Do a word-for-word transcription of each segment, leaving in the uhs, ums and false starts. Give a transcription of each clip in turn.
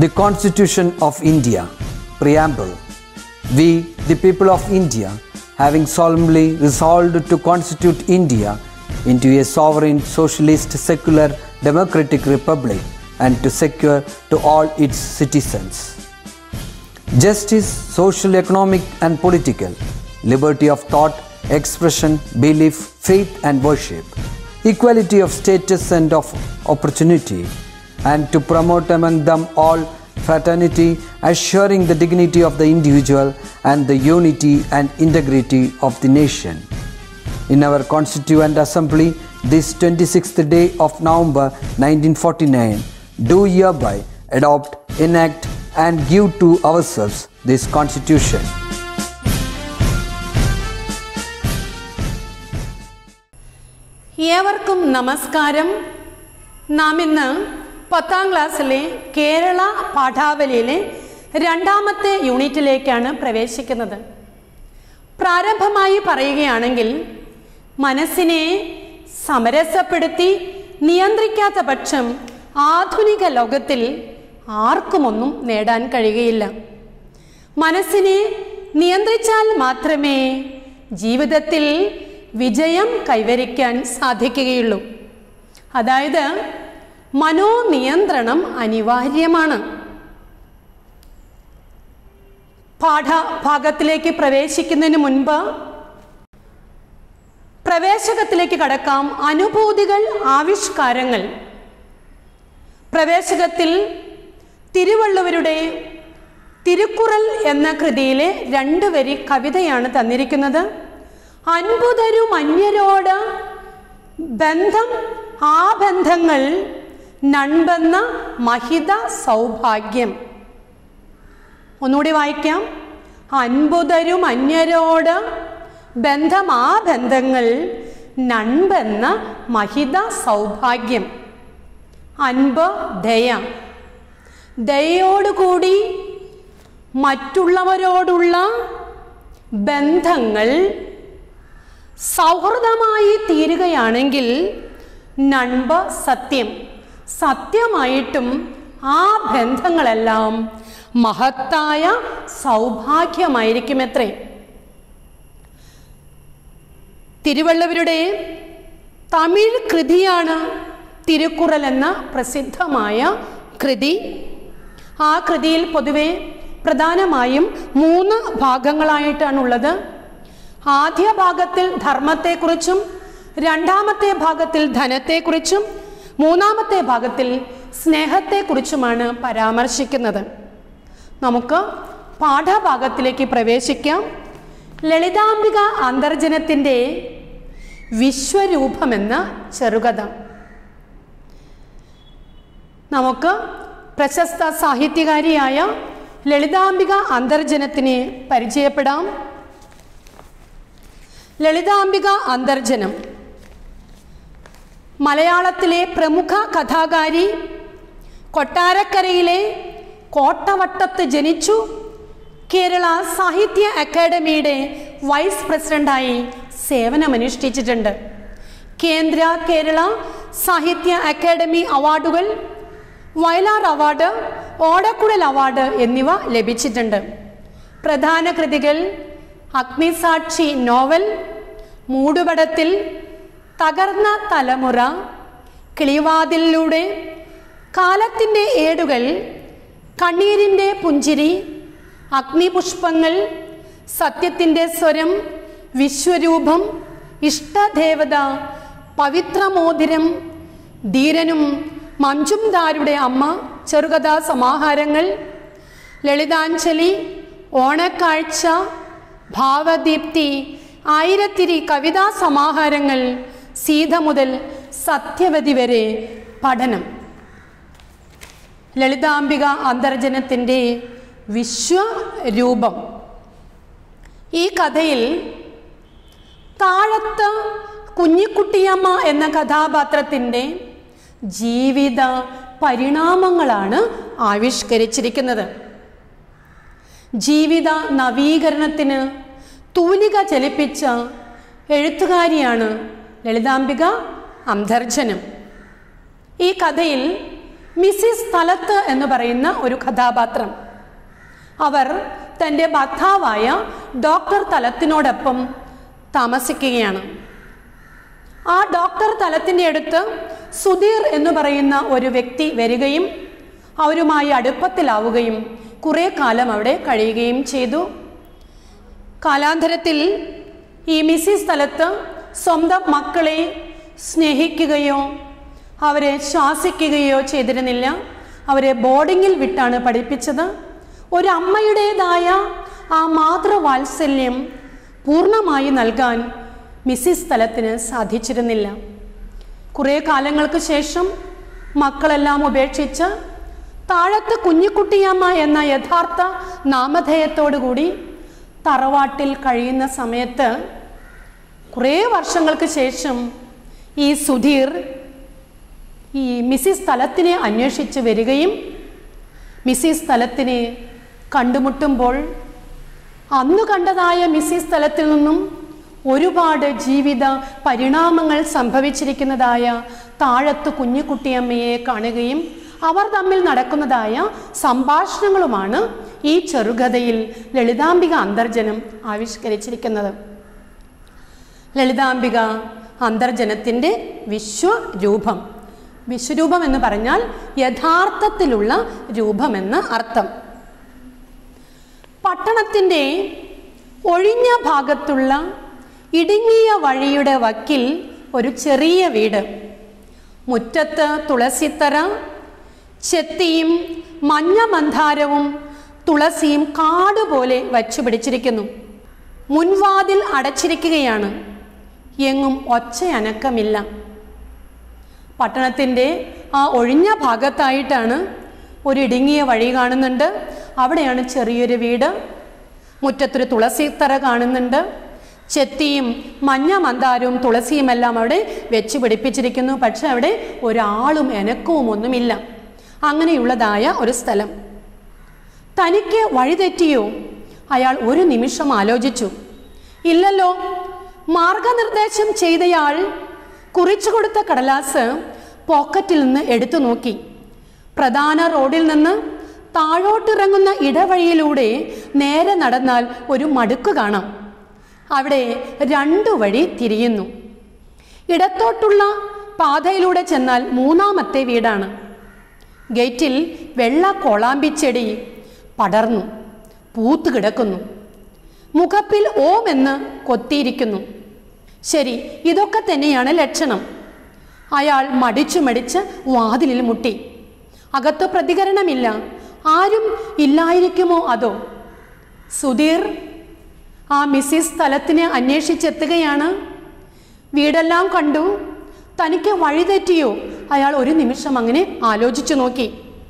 The Constitution of India, Preamble. We, the people of India, having solemnly resolved to constitute India into a sovereign, socialist, secular, democratic republic and to secure to all its citizens justice, social, economic and political, liberty of thought, expression, belief, faith and worship, equality of status and of opportunity, and to promote among them all fraternity, assuring the dignity of the individual and the unity and integrity of the nation. In our Constituent Assembly, this twenty-sixth day of November nineteen forty-nine, do hereby adopt, enact and give to ourselves this Constitution. ഏവർക്കും നമസ്കാരം. നാം ഇന്ന് പത്താം ക്ലാസ്സിലെ കേരള പാഠാവലിയിലെ രണ്ടാമത്തെ യൂണിറ്റിലേക്കാണ് പ്രവേശിക്കുന്നത്. പ്രാരംഭമായി പറയുകയാണെങ്കിൽ, മനസ്സിനെ സമരസപ്പെടുത്തി നിയന്ത്രിക്കാത്ത പക്ഷം ആധുനിക ലോകത്തിൽ ആർക്കുമൊന്നും നേടാൻ കഴിയുകയില്ല. മനസ്സിനെ നിയന്ത്രിച്ചാൽ മാത്രമേ ജീവിതത്തിൽ വിജയം കൈവരിക്കാൻ സാധിക്കുകയുള്ളൂ. അതായത് മനോനിയന്ത്രണം അനിവാര്യമാണ്. പാഠഭാഗത്തിലേക്ക് പ്രവേശിക്കുന്നതിന് മുൻപ് പ്രവേശകത്തിലേക്ക് കടക്കാം. അനുഭൂതികൾ, ആവിഷ്കാരങ്ങൾ. പ്രവേശകത്തിൽ തിരുവള്ളുവരുടെ തിരുക്കുറൽ എന്ന കൃതിയിലെ രണ്ട് വരി കവിതയാണ് തന്നിരിക്കുന്നത്. അൻപുതരും അന്യരോട് ബന്ധം, ആ ബന്ധങ്ങൾ നൻപെന്ന മഹിത സൗഭാഗ്യം. ഒന്നുകൂടി വായിക്കാം. അൻപുതരും അന്യരോട് ബന്ധം, ആ ബന്ധങ്ങൾ നൻപെന്ന മഹിത സൗഭാഗ്യം. അൻപ് ദയ. ദയയോടുകൂടി മറ്റുള്ളവരോടുള്ള ബന്ധങ്ങൾ സൗഹൃദമായി തീരുകയാണെങ്കിൽ നൻപ് സത്യം. സത്യമായിട്ടും ആ ബന്ധങ്ങളെല്ലാം മഹത്തായ സൗഭാഗ്യമായിരിക്കുമത്രേ. തിരുവള്ളുവരുടെ തമിഴ് കൃതിയാണ് തിരുക്കുറൽ എന്ന പ്രസിദ്ധമായ കൃതി. ആ കൃതിയിൽ പൊതുവെ പ്രധാനമായും മൂന്ന് ഭാഗങ്ങളായിട്ടാണുള്ളത്. ആദ്യ ഭാഗത്തിൽ ധർമ്മത്തെക്കുറിച്ചും, രണ്ടാമത്തെ ഭാഗത്തിൽ ധനത്തെക്കുറിച്ചും, മൂന്നാമത്തെ ഭാഗത്തിൽ സ്നേഹത്തെക്കുറിച്ചുമാണ് പരാമർശിക്കുന്നത്. നമുക്ക് പാഠഭാഗത്തിലേക്ക് പ്രവേശിക്കാം. ലളിതാംബിക അന്തർജനത്തിൻ്റെ വിശ്വരൂപമെന്ന ചെറുകഥ. നമുക്ക് പ്രശസ്ത സാഹിത്യകാരിയായ ലളിതാംബിക അന്തർജനത്തിനെ പരിചയപ്പെടാം. ലളിതാംബിക അന്തർജനം മലയാളത്തിലെ പ്രമുഖ കഥാകാരി. കൊട്ടാരക്കരയിലെ കോട്ടവട്ടത്ത് ജനിച്ചു. കേരള സാഹിത്യ അക്കാദമിയുടെ വൈസ് പ്രസിഡന്റായി സേവനമനുഷ്ഠിച്ചിട്ടുണ്ട്. കേന്ദ്ര കേരള സാഹിത്യ അക്കാദമി അവാർഡുകൾ, വയലാർ അവാർഡ്, ഓടക്കുഴൽ അവാർഡ് എന്നിവ ലഭിച്ചിട്ടുണ്ട്. പ്രധാന കൃതികൾ അഗ്നിസാക്ഷി നോവൽ, മൂടുപടത്തിൽ, തകർന്ന തലമുറ, കിളിവാതിലിലൂടെ, കാലത്തിൻ്റെ ഏടുകൾ, കണ്ണീരിൻ്റെ പുഞ്ചിരി, അഗ്നിപുഷ്പങ്ങൾ, സത്യത്തിൻ്റെ സ്വരം, വിശ്വരൂപം, ഇഷ്ടദേവത, പവിത്രമോതിരം, ധീരനും മഞ്ചുംദാരുടെ അമ്മ ചെറുകഥാ സമാഹാരങ്ങൾ, ലളിതാഞ്ജലി, ഓണക്കാഴ്ച, ഭാവദീപ്തി, ആയിരത്തിരി കവിതാ സമാഹാരങ്ങൾ, സീത മുതൽ സത്യവതി വരെ പഠനം. ലളിതാംബിക അന്തർജനത്തിൻ്റെ വിശ്വരൂപം. ഈ കഥയിൽ താഴത്ത് കുഞ്ഞിക്കുട്ടിയമ്മ എന്ന കഥാപാത്രത്തിൻ്റെ ജീവിത പരിണാമങ്ങളാണ് ആവിഷ്കരിച്ചിരിക്കുന്നത്. ജീവിത നവീകരണത്തിന് തൂലിക ചലിപ്പിച്ച എഴുത്തുകാരിയാണ് ലളിതാംബിക അന്തർജനം. ഈ കഥയിൽ മിസ്സിസ് തലത്ത് എന്ന് പറയുന്ന ഒരു കഥാപാത്രം. അവർ തൻ്റെ ഭർത്താവായ ഡോക്ടർ തലത്തിനോടൊപ്പം താമസിക്കുകയാണ്. ആ ഡോക്ടർ തലത്തിൻ്റെ അടുത്ത് സുധീർ എന്ന് പറയുന്ന ഒരു വ്യക്തി വരികയും അവരുമായി അടുപ്പത്തിലാവുകയും കുറേ കാലം അവിടെ കഴിയുകയും ചെയ്തു. കാലാന്തരത്തിൽ ഈ മിസ്സിസ് തലത്ത് സ്വന്തം മക്കളെ സ്നേഹിക്കുകയോ അവരെ ശാസിക്കുകയോ ചെയ്തിരുന്നില്ല. അവരെ ബോർഡിങ്ങിൽ വിട്ടാണ് പഠിപ്പിച്ചത്. ഒരമ്മയുടേതായ ആ മാതൃവാത്സല്യം പൂർണ്ണമായി നൽകാൻ മിസ്സിസ് തലത്തിന് സാധിച്ചിരുന്നില്ല. കുറേ കാലങ്ങൾക്ക് ശേഷം മക്കളെല്ലാം ഉപേക്ഷിച്ച് താഴത്ത് കുഞ്ഞിക്കുട്ടിയമ്മ എന്ന യഥാർത്ഥ നാമധേയത്തോടുകൂടി തറവാട്ടിൽ കഴിയുന്ന സമയത്ത് കുറേ വർഷങ്ങൾക്ക് ശേഷം ഈ സുധീർ ഈ മിസ്സിസ് തലത്തിനെ അന്വേഷിച്ച് വരികയും മിസ്സിസ് തലത്തിനെ കണ്ടുമുട്ടുമ്പോൾ അന്ന് കണ്ടതായ മിസ്സിസ് തലത്തിൽ നിന്നും ഒരുപാട് ജീവിത പരിണാമങ്ങൾ സംഭവിച്ചിരിക്കുന്നതായ താഴത്ത് കുഞ്ഞിക്കുട്ടിയമ്മയെ കാണുകയും അവർ തമ്മിൽ നടക്കുന്നതായ സംഭാഷണങ്ങളുമാണ് ഈ ചെറുകഥയിൽ ലളിതാംബിക അന്തർജനം ആവിഷ്കരിച്ചിരിക്കുന്നത്. ലളിതാംബിക അന്തർജനത്തിൻ്റെ വിശ്വരൂപം. വിശ്വരൂപം എന്ന് പറഞ്ഞാൽ യഥാർത്ഥത്തിലുള്ള രൂപമെന്ന് അർത്ഥം. പട്ടണത്തിൻ്റെ ഒഴിഞ്ഞ ഭാഗത്തുള്ള ഇടുങ്ങിയ വഴിയുടെ വക്കിൽ ഒരു ചെറിയ വീട്. മുറ്റത്ത് തുളസിത്തറ, ചെത്തിയും മഞ്ഞ മന്ദാരവും തുളസിയും കാടുപോലെ വച്ചു പിടിച്ചിരിക്കുന്നു. മുൻവാതിൽ അടച്ചിരിക്കുകയാണ്. എങ്ങും ഒച്ചയനക്കമില്ല. പട്ടണത്തിൻ്റെ ആ ഒഴിഞ്ഞ ഭാഗത്തായിട്ടാണ് ഒരു ഇടുങ്ങിയ വഴി കാണുന്നുണ്ട്. അവിടെയാണ് ചെറിയൊരു വീട്. മുറ്റത്തൊരു തുളസിത്തറ കാണുന്നുണ്ട്. ചെത്തിയും മഞ്ഞ മന്ദാരവും തുളസിയും എല്ലാം അവിടെ വെച്ച് പിടിപ്പിച്ചിരിക്കുന്നു. പക്ഷെ അവിടെ ഒരാളും എനക്കവും ഒന്നുമില്ല. അങ്ങനെയുള്ളതായ ഒരു സ്ഥലം. തനിക്ക് വഴിതെറ്റിയോ? അയാൾ ഒരു നിമിഷം ആലോചിച്ചു. ഇല്ലല്ലോ. മാർഗനിർദ്ദേശം ചെയ്തയാൾ കുറിച്ചു കൊടുത്ത കടലാസ് പോക്കറ്റിൽ നിന്ന് എടുത്തു നോക്കി. പ്രധാന റോഡിൽ നിന്ന് താഴോട്ടിറങ്ങുന്ന ഇടവഴിയിലൂടെ നേരെ നടന്നാൽ ഒരു മടുക്ക് കാണാം. അവിടെ രണ്ടു വഴി തിരിയുന്നു. ഇടത്തോട്ടുള്ള പാതയിലൂടെ ചെന്നാൽ മൂന്നാമത്തെ വീടാണ്. ഗേറ്റിൽ വെള്ള കോളാമ്പിച്ചെടി പടർന്നു പൂത്തു കിടക്കുന്നു. മുഖപ്പിൽ ഓം എന്ന് കൊത്തിയിരിക്കുന്നു. ശരി, ഇതൊക്കെ തന്നെയാണ് ലക്ഷണം. അയാൾ മടിച്ചു മടിച്ച് വാതിലിൽ മുട്ടി. അകത്ത് പ്രതികരണമില്ല. ആരും ഇല്ലായിരിക്കുമോ അതോ? സുധീർ ആ മിസ്സിസ് തലത്തിനെ അന്വേഷിച്ചെത്തുകയാണ്. വീടെല്ലാം കണ്ടു. തനിക്ക് വഴിതെറ്റിയോ? അയാൾ ഒരു നിമിഷം അങ്ങനെ ആലോചിച്ചു നോക്കി.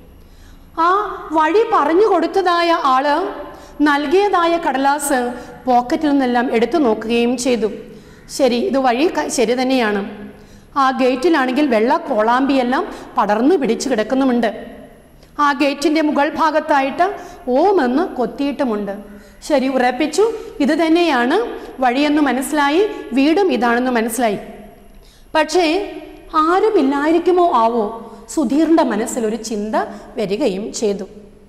ആ വഴി പറഞ്ഞു കൊടുത്തതായ ആള് നൽകിയതായ കടലാസ് പോക്കറ്റിൽ നിന്നെല്ലാം എടുത്തു നോക്കുകയും ചെയ്തു. ശരി, ഇത് വഴി ശരി തന്നെയാണ്. ആ ഗേറ്റിലാണെങ്കിൽ വെള്ള കോളാമ്പിയെല്ലാം പടർന്നു പിടിച്ചു കിടക്കുന്നുമുണ്ട്. ആ ഗേറ്റിൻ്റെ മുകൾ ഭാഗത്തായിട്ട് ഓം എന്ന് കൊത്തിയിട്ടുമുണ്ട്. ശരി, ഉറപ്പിച്ചു ഇത് തന്നെയാണ് വഴിയെന്ന് മനസ്സിലായി. വീടും ഇതാണെന്ന് മനസ്സിലായി. പക്ഷേ ആരും ഇല്ലായിരിക്കുമോ ആവോ? സുധീറിൻ്റെ മനസ്സിലൊരു ചിന്ത വരികയും ചെയ്തു.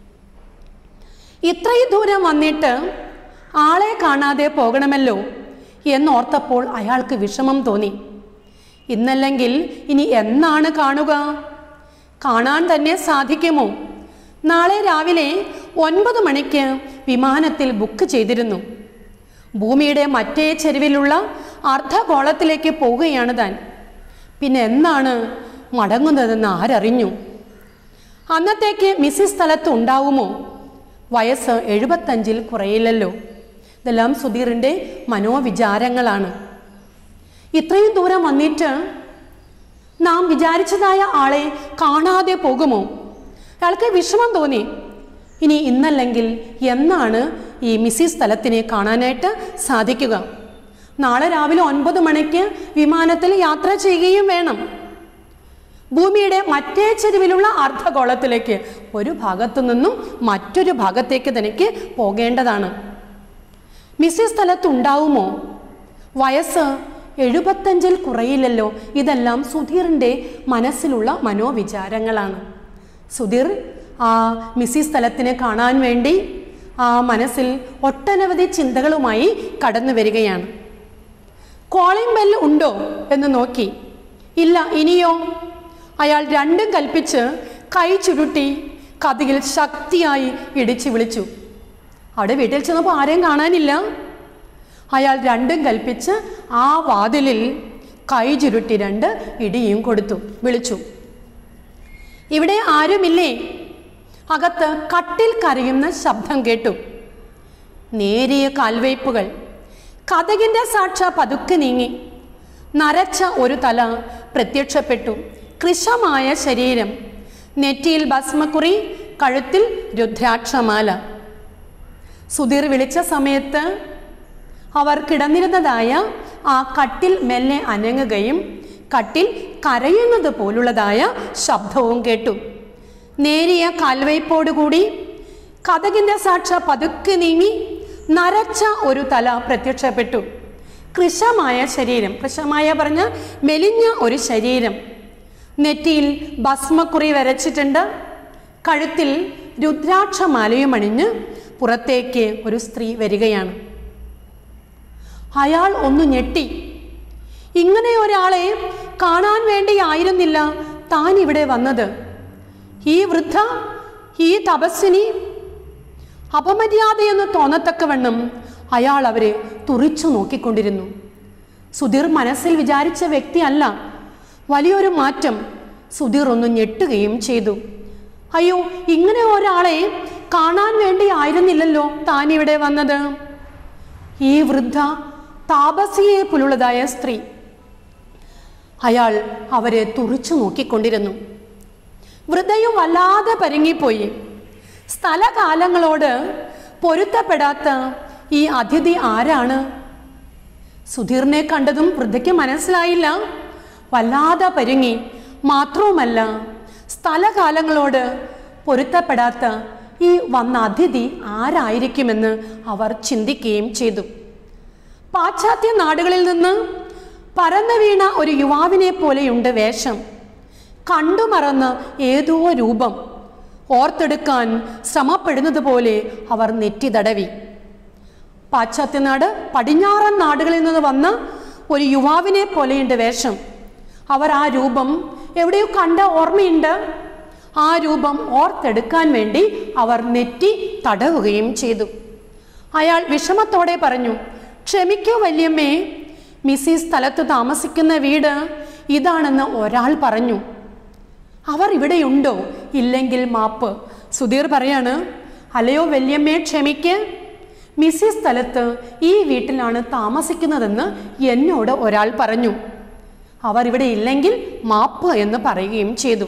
ഇത്രയും ദൂരം വന്നിട്ട് ആളെ കാണാതെ പോകണമല്ലോ എന്നോർത്തപ്പോൾ അയാൾക്ക് വിഷമം തോന്നി. ഇന്നല്ലെങ്കിൽ ഇനി എന്നാണ് കാണുക? കാണാൻ തന്നെ സാധിക്കുമോ? നാളെ രാവിലെ ഒൻപത് മണിക്ക് വിമാനത്തിൽ ബുക്ക് ചെയ്തിരുന്നു. ഭൂമിയുടെ മറ്റേ ചെരുവിലുള്ള അർദ്ധഗോളത്തിലേക്ക് പോവുകയാണ് താൻ. പിന്നെ എന്നാണ് മടങ്ങുന്നതെന്ന് ആരറിഞ്ഞു? അന്നത്തേക്ക് മിസ്സിസ് സ്ഥലത്ത് ഉണ്ടാവുമോ? വയസ്സ് എഴുപത്തഞ്ചിൽ കുറയില്ലല്ലോ. ഇതെല്ലാം സുധീറിൻ്റെ മനോവിചാരങ്ങളാണ്. ഇത്രയും ദൂരം വന്നിട്ട് നാം വിചാരിച്ചതായ ആളെ കാണാതെ പോകുമോ? അയാൾക്ക് വിഷമം തോന്നി. ഇനി ഇന്നല്ലെങ്കിൽ എന്നാണ് ഈ മിസ്സിസ് സ്ഥലത്തിനെ കാണാനായിട്ട് സാധിക്കുക? നാളെ രാവിലെ ഒൻപത് മണിക്ക് വിമാനത്തിൽ യാത്ര ചെയ്യുകയും വേണം. ഭൂമിയുടെ മറ്റേ ചെരുവിലുള്ള അർദ്ധഗോളത്തിലേക്ക് ഒരു ഭാഗത്തു നിന്നും മറ്റൊരു ഭാഗത്തേക്ക് തനിക്ക് പോകേണ്ടതാണ്. മിസ്സിസ് സ്ഥലത്ത് ഉണ്ടാവുമോ? വയസ്സ് എഴുപത്തഞ്ചിൽ കുറയില്ലല്ലോ. ഇതെല്ലാം സുധീറിൻ്റെ മനസ്സിലുള്ള മനോവിചാരങ്ങളാണ്. സുധീർ ആ മിസ്സിസ് സ്ഥലത്തിനെ കാണാൻ വേണ്ടി ആ മനസ്സിൽ ഒട്ടനവധി ചിന്തകളുമായി കടന്നു വരികയാണ്. കോളിംഗ് ബെൽ ഉണ്ടോ എന്ന് നോക്കി. ഇല്ല. ഇനിയോ? അയാൾ രണ്ടും കൽപ്പിച്ച് കൈ ചുരുട്ടി കതകിൽ ശക്തിയായി ഇടിച്ചു വിളിച്ചു. അവിടെ വീട്ടിൽ ചെന്നപ്പോൾ ആരെയും കാണാനില്ല. അയാൾ രണ്ടും കൽപ്പിച്ച് ആ വാതിലിൽ കൈ ചുരുട്ടി രണ്ട് ഇടിയും കൊടുത്തു. വിളിച്ചു, ഇവിടെ ആരുമില്ലേ? അകത്ത് കട്ടിൽ കരയുന്ന ശബ്ദം കേട്ടു. നേരിയ കാൽവയ്പ്പുകൾ. കതകിൻ്റെ സാക്ഷ പതുക്കെ നീങ്ങി. നരച്ച ഒരു തല പ്രത്യക്ഷപ്പെട്ടു. കൃശമായ ശരീരം, നെറ്റിയിൽ ഭസ്മക്കുറി, കഴുത്തിൽ രുദ്രാക്ഷമാല. സുധീർ വിളിച്ച സമയത്ത് അവർ കിടന്നിരുന്നതായ ആ കട്ടിൽ മെല്ലെ അനങ്ങുകയും കട്ടിൽ കരയുന്നത് പോലുള്ളതായ ശബ്ദവും കേട്ടു. നേരിയ കാൽവയ്പോടുകൂടി കതകിൻ്റെ സാക്ഷ പതുക്കെ നീങ്ങി നരച്ച ഒരു തല പ്രത്യക്ഷപ്പെട്ടു. കൃശമായ ശരീരം, കൃശമായ പറഞ്ഞ മെലിഞ്ഞ ഒരു ശരീരം, നെറ്റിയിൽ ഭസ്മക്കുറി വരച്ചിട്ടുണ്ട്. കഴുത്തിൽ രുദ്രാക്ഷമാലയും അണിഞ്ഞ് പുറത്തേക്ക് ഒരു സ്ത്രീ വരികയാണ്. അയാൾ ഒന്ന് ഞെട്ടി. ഇങ്ങനെ ഒരാളെ കാണാൻ വേണ്ടിയായിരുന്നില്ല താൻ ഇവിടെ വന്നത്. ഈ വൃദ്ധ, ഈ തപസ്വിനി, അപമര്യാദയെന്ന് തോന്നത്തക്കവണ്ണം അയാൾ അവരെ തുറിച്ചു നോക്കിക്കൊണ്ടിരുന്നു. സുധീർ മനസ്സിൽ വിചാരിച്ച വ്യക്തിയല്ല. വലിയൊരു മാറ്റം. സുധീർ ഒന്ന് ഞെട്ടുകയും ചെയ്തു. അയ്യോ, ഇങ്ങനെ ഒരാളെ കാണാൻ വേണ്ടി ആയിരുന്നില്ലല്ലോ താൻ ഇവിടെ വന്നത്. ഈ വൃദ്ധ താപസിയെ പോലുള്ളതായ സ്ത്രീ. അയാൾ അവരെ തുറിച്ചു നോക്കിക്കൊണ്ടിരുന്നു. വൃദ്ധയും വല്ലാതെ പരുങ്ങിപ്പോയി. സ്ഥലകാലങ്ങളോട് പൊരുത്തപ്പെടാത്ത ഈ അതിഥി ആരാണ്? സുധീറിനെ കണ്ടതും വൃദ്ധയ്ക്ക് മനസ്സിലായില്ല. വല്ലാതെ പരുങ്ങി. മാത്രവുമല്ല, സ്ഥലകാലങ്ങളോട് പൊരുത്തപ്പെടാത്ത ഈ വന്ന അതിഥി ആരായിരിക്കുമെന്ന് അവർ ചിന്തിക്കുകയും ചെയ്തു. പാശ്ചാത്യ നാടുകളിൽ നിന്ന് പരന്നു വീണ ഒരു യുവാവിനെ പോലെയുണ്ട് വേഷം. കണ്ടുമറന്ന ഏതോ രൂപം. ഓർത്തെടുക്കാൻ ശ്രമപ്പെടുന്നത് പോലെ അവർ നെറ്റി തടവി. പാശ്ചാത്യ നാട്, പടിഞ്ഞാറൻ നാടുകളിൽ നിന്ന് വന്ന ഒരു യുവാവിനെ പോലെയുണ്ട് വേഷം. അവർ ആ രൂപം എവിടെയോ കണ്ട ഓർമ്മയുണ്ട്. ആ രൂപം ഓർത്തെടുക്കാൻ വേണ്ടി അവർ നെറ്റി തടവുകയും ചെയ്തു. അയാൾ വിഷമത്തോടെ പറഞ്ഞു, ക്ഷമിക്കൂ വല്യമ്മേ, മിസ്സിസ് സ്ഥലത്ത് താമസിക്കുന്ന വീട് ഇതാണെന്ന് ഒരാൾ പറഞ്ഞു. അവർ ഇവിടെയുണ്ടോ? ഇല്ലെങ്കിൽ മാപ്പ്. സുധീർ പറയാണ്, അല്ലയോ വല്യമ്മേ, ക്ഷമിക്ക്. മിസ്സിസ് സ്ഥലത്ത് ഈ വീട്ടിലാണ് താമസിക്കുന്നതെന്ന് എന്നോട് ഒരാൾ പറഞ്ഞു. അവർ ഇവിടെ ഇല്ലെങ്കിൽ മാപ്പ് എന്ന് പറയുകയും ചെയ്തു.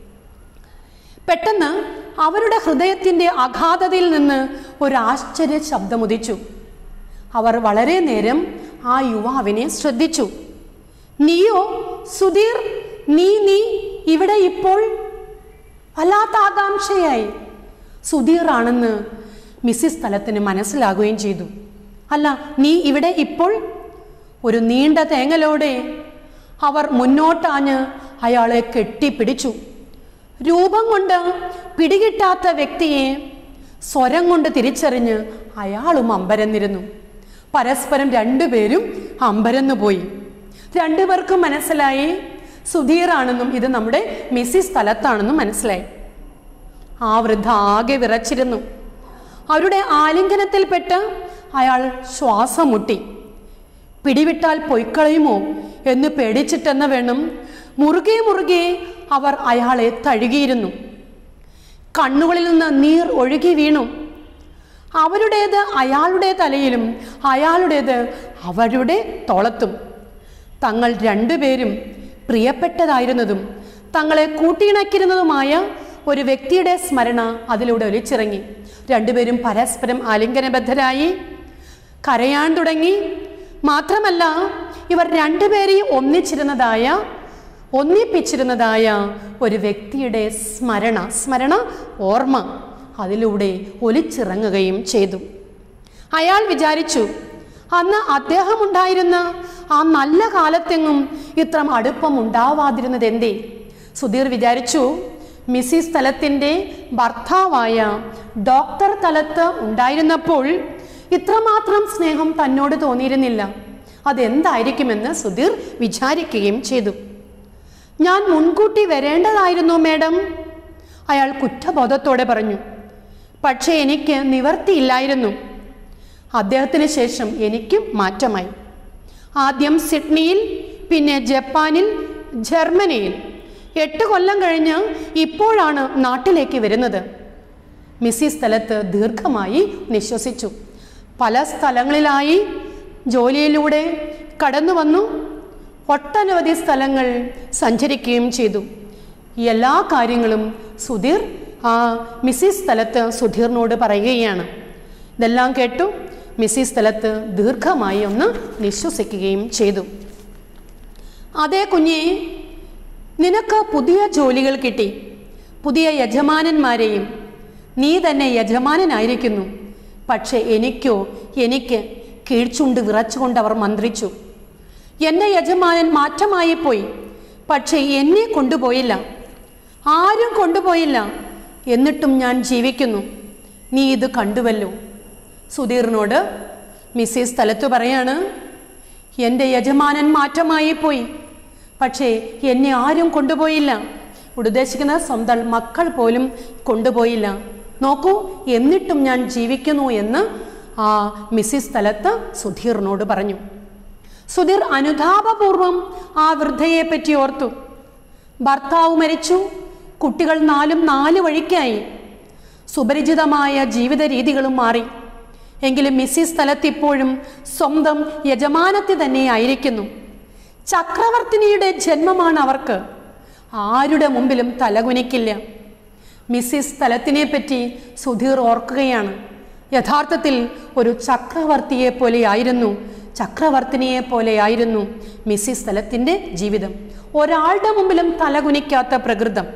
പെട്ടെന്ന് അവരുടെ ഹൃദയത്തിൻ്റെ അഗാധതയിൽ നിന്ന് ഒരു ആശ്ചര്യ ശബ്ദമുദിച്ചു. അവർ വളരെ നേരം ആ യുവാവിനെ ശ്രദ്ധിച്ചു. നീയോ സുധീർ? നീ നീ ഇവിടെ ഇപ്പോൾ? വല്ലാത്ത ആകാംക്ഷയായി. സുധീർ ആണെന്ന് മിസ്സിസ് സ്ഥലത്തിന് മനസ്സിലാകുകയും ചെയ്തു. അല്ല, നീ ഇവിടെ ഇപ്പോൾ? ഒരു നീണ്ട തേങ്ങലോടെ അവർ മുന്നോട്ടാഞ്ഞ് അയാളെ കെട്ടിപ്പിടിച്ചു. രൂപം കൊണ്ട് പിടികിട്ടാത്ത വ്യക്തിയെ സ്വരം കൊണ്ട് തിരിച്ചറിഞ്ഞ് അയാളും അമ്പരന്നിരുന്നു. പരസ്പരം രണ്ടുപേരും അമ്പരന്നു പോയി. രണ്ടുപേർക്കും മനസ്സിലായി സുധീറാണെന്നും ഇത് നമ്മുടെ മിസ്സിസ് സ്ഥലത്താണെന്നും മനസ്സിലായി. ആ വൃദ്ധ ആകെ വിറച്ചിരുന്നു. അവരുടെ ആലിംഗനത്തിൽപ്പെട്ട് അയാൾ ശ്വാസം മുട്ടി. പിടിവിട്ടാൽ പൊയ്ക്കളയുമോ എന്ന് പേടിച്ചിട്ടെന്ന് വേണം മുറുകെ മുറുകെ അവർ അയാളെ തഴുകിയിരുന്നു. കണ്ണുകളിൽ നിന്ന് നീർ ഒഴുകി വീണു. അവരുടേത് അയാളുടെ തലയിലും അയാളുടേത് അവരുടെ തോളത്തും. തങ്ങൾ രണ്ടുപേരും പ്രിയപ്പെട്ടതായിരുന്നതും തങ്ങളെ കൂട്ടിയിണക്കിയിരുന്നതുമായ ഒരു വ്യക്തിയുടെ സ്മരണ അതിലൂടെ ഒലിച്ചിറങ്ങി. രണ്ടുപേരും പരസ്പരം ആലിംഗനബദ്ധരായി കരയാൻ തുടങ്ങി. മാത്രമല്ല, ഇവർ രണ്ടുപേരെയും ഒന്നിച്ചിരുന്നതായ ഒന്നിപ്പിച്ചിരുന്നതായ ഒരു വ്യക്തിയുടെ സ്മരണ സ്മരണ ഓർമ്മ അതിലൂടെ ഒലിച്ചിറങ്ങുകയും ചെയ്തു. അയാൾ വിചാരിച്ചു, അന്ന് അദ്ദേഹം ഉണ്ടായിരുന്ന ആ നല്ല കാലത്തെങ്ങും ഇത്ര അടുപ്പം ഉണ്ടാവാതിരുന്നത് എന്തേ? സുധീർ വിചാരിച്ചു, മിസ്സിസ് തലത്തിൻ്റെ ഭർത്താവായ ഡോക്ടർ തലത്ത് ഉണ്ടായിരുന്നപ്പോൾ ഇത്രമാത്രം സ്നേഹം തന്നോട് തോന്നിയിരുന്നില്ല. അതെന്തായിരിക്കുമെന്ന് സുധീർ വിചാരിക്കുകയും ചെയ്തു. ഞാൻ മുൻകൂട്ടി വരേണ്ടതായിരുന്നു മാഡം, അയാൾ കുറ്റബോധത്തോടെ പറഞ്ഞു. പക്ഷേ എനിക്ക് നിവർത്തിയില്ലായിരുന്നു. അദ്ദേഹത്തിന് ശേഷം എനിക്കും മാറ്റമായി. ആദ്യം സിഡ്നിയിൽ, പിന്നെ ജപ്പാനിൽ, ജർമ്മനിയിൽ. എട്ട് കൊല്ലം കഴിഞ്ഞ് ഇപ്പോഴാണ് നാട്ടിലേക്ക് വരുന്നത്. മിസ്സിസ് തലത്ത് ദീർഘമായി നിശ്വസിച്ചു. പല സ്ഥലങ്ങളിലായി ജോലിയിലൂടെ കടന്നു വന്നു. ഒട്ടനവധി സ്ഥലങ്ങൾ സഞ്ചരിക്കുകയും ചെയ്തു. എല്ലാ കാര്യങ്ങളും സുധീർ ആ മിസ്സിസ് തലത്ത് സുധീറിനോട് പറയുകയാണ്. ഇതെല്ലാം കേട്ടു മിസ്സിസ് തലത്ത് ദീർഘമായി ഒന്ന് നിശ്വസിക്കുകയും ചെയ്തു. അതേ കുഞ്ഞേ, നിനക്ക് പുതിയ ജോലികൾ കിട്ടി, പുതിയ യജമാനന്മാരെയും. നീ തന്നെ യജമാനനായിരിക്കുന്നു. പക്ഷെ എനിക്കോ എനിക്ക് കീഴ്ച്ചുണ്ട് വിറച്ചുകൊണ്ട് അവർ മന്ത്രിച്ചു. എൻ്റെ യജമാനൻ മാറ്റമായി പോയി, പക്ഷെ എന്നെ കൊണ്ടുപോയില്ല, ആരും കൊണ്ടുപോയില്ല. എന്നിട്ടും ഞാൻ ജീവിക്കുന്നു. നീ ഇത് കണ്ടുവല്ലോ. സുധീറിനോട് മിസ്സിസ് തലത്ത് പറയാണ്, എൻ്റെ യജമാനൻ മാറ്റമായി പോയി, പക്ഷേ എന്നെ ആരും കൊണ്ടുപോയില്ല. ഉദ്ദേശിക്കുന്ന സ്വന്തം മക്കൾ പോലും കൊണ്ടുപോയില്ല. നോക്കൂ, എന്നിട്ടും ഞാൻ ജീവിക്കുന്നു എന്ന് ആ മിസ്സിസ് തലത്ത് സുധീറിനോട് പറഞ്ഞു. സുധീർ അനുതാപപൂർവം ആ വൃദ്ധയെ പറ്റി ഓർത്തു. ഭർത്താവ് മരിച്ചു, കുട്ടികൾ നാലും നാല് വഴിക്കായി, സുപരിചിതമായ ജീവിത രീതികളും മാറി. എങ്കിലും മിസ്സിസ് തലത്ത് ഇപ്പോഴും സ്വന്തം യജമാനത്തി തന്നെയായിരിക്കുന്നു. ചക്രവർത്തിനിയുടെ ജന്മമാണ് അവർക്ക്. ആരുടെ മുമ്പിലും തലകുനിക്കില്ല. മിസ്സിസ് തലത്തിനെ പറ്റി സുധീർ ഓർക്കുകയാണ്. യഥാർത്ഥത്തിൽ ഒരു ചക്രവർത്തിയെ പോലെയായിരുന്നു, ചക്രവർത്തിനിയെ പോലെയായിരുന്നു മിസ്സിസ് തലത്തിൻ്റെ ജീവിതം. ഒരാളുടെ മുമ്പിലും തലകുനിക്കാത്ത പ്രകൃതം.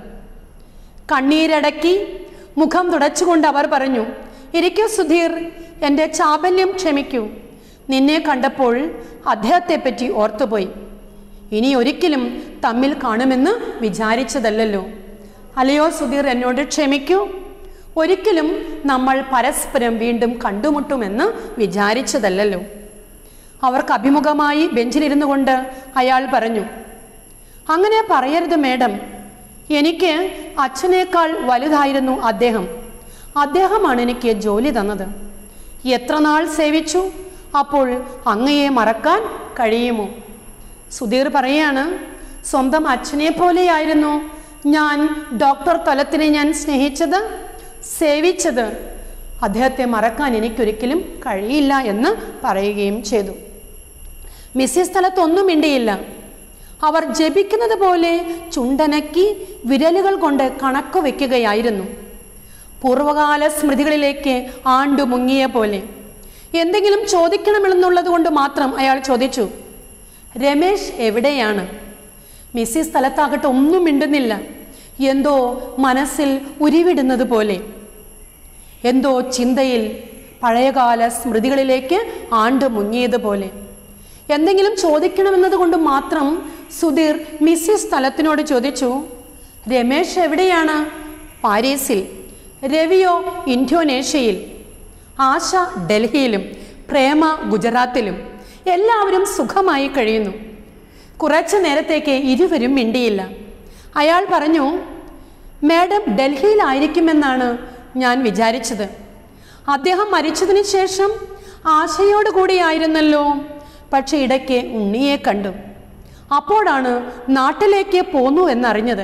കണ്ണീരടക്കി മുഖം തുടച്ചുകൊണ്ട് അവർ പറഞ്ഞു, ഇരിക്കൂ സുധീർ, എൻ്റെ ചാബല്യം ക്ഷമിക്കൂ. നിന്നെ കണ്ടപ്പോൾ അദ്ദേഹത്തെ പറ്റി ഓർത്തുപോയി. ഇനി ഒരിക്കലും തമ്മിൽ കാണുമെന്ന് വിചാരിച്ചതല്ലല്ലോ. അല്ലയോ സുധീർ, എന്നോട് ക്ഷമിക്കൂ. ഒരിക്കലും നമ്മൾ പരസ്പരം വീണ്ടും കണ്ടുമുട്ടുമെന്ന് വിചാരിച്ചതല്ലല്ലോ. അവർക്ക് അഭിമുഖമായി ബെഞ്ചിലിരുന്നു കൊണ്ട് അയാൾ പറഞ്ഞു, അങ്ങനെ പറയരുത് മേഡം. എനിക്ക് അച്ഛനേക്കാൾ വലുതായിരുന്നു അദ്ദേഹം. അദ്ദേഹമാണ് എനിക്ക് ജോലി തന്നത്. എത്ര നാൾ സേവിച്ചു, അപ്പോൾ അങ്ങയെ മറക്കാൻ കഴിയുമോ? സുധീർ പറയാണ്, സ്വന്തം അച്ഛനെ പോലെയായിരുന്നു ഞാൻ ഡോക്ടർ തലത്തിനെ ഞാൻ സ്നേഹിച്ചത്, സേവിച്ചത്. അദ്ദേഹത്തെ മറക്കാൻ എനിക്കൊരിക്കലും കഴിയില്ല എന്ന് പറയുകയും ചെയ്തു. മിസ്സിസ് തലത്ത് ഒന്നും മിണ്ടിയില്ല. അവർ ജപിക്കുന്നത് പോലെ ചുണ്ടനക്കി വിരലുകൾ കൊണ്ട് കണക്ക് വയ്ക്കുകയായിരുന്നു. പൂർവകാല സ്മൃതികളിലേക്ക് ആണ്ടു മുങ്ങിയ പോലെ. എന്തെങ്കിലും ചോദിക്കണമെന്നുള്ളത് കൊണ്ട് മാത്രം അയാൾ ചോദിച്ചു, രമേശ് എവിടെയാണ്? മിസ്സിസ് തലത്താകട്ടെ ഒന്നും മിണ്ടുന്നില്ല. എന്തോ മനസ്സിൽ ഉരുവിടുന്നത് പോലെ, എന്തോ ചിന്തയിൽ പഴയകാല സ്മൃതികളിലേക്ക് ആണ്ട് മുങ്ങിയതുപോലെ. എന്തെങ്കിലും ചോദിക്കണമെന്നത് കൊണ്ട് മാത്രം സുധീർ മിസ്സിസ് തലത്തിനോട് ചോദിച്ചു, രമേശ് എവിടെയാണ്? പാരീസിൽ. രവിയോ ഇന്തോനേഷ്യയിൽ. ആശ ഡൽഹിയിലും പ്രേമ ഗുജറാത്തിലും. എല്ലാവരും സുഖമായി കഴിയുന്നു. കുറച്ചു നേരത്തേക്ക് ഇരുവരും മിണ്ടിയില്ല. അയാൾ പറഞ്ഞു, മാഡം ഡൽഹിയിലായിരിക്കുമെന്നാണ് ഞാൻ വിചാരിച്ചത്. അദ്ദേഹം മരിച്ചതിന് ശേഷം ആശയോടുകൂടിയായിരുന്നല്ലോ. പക്ഷെ ഇടയ്ക്ക് ഉണ്ണിയെ കണ്ടു. അപ്പോഴാണ് നാട്ടിലേക്ക് പോന്നു എന്നറിഞ്ഞത്.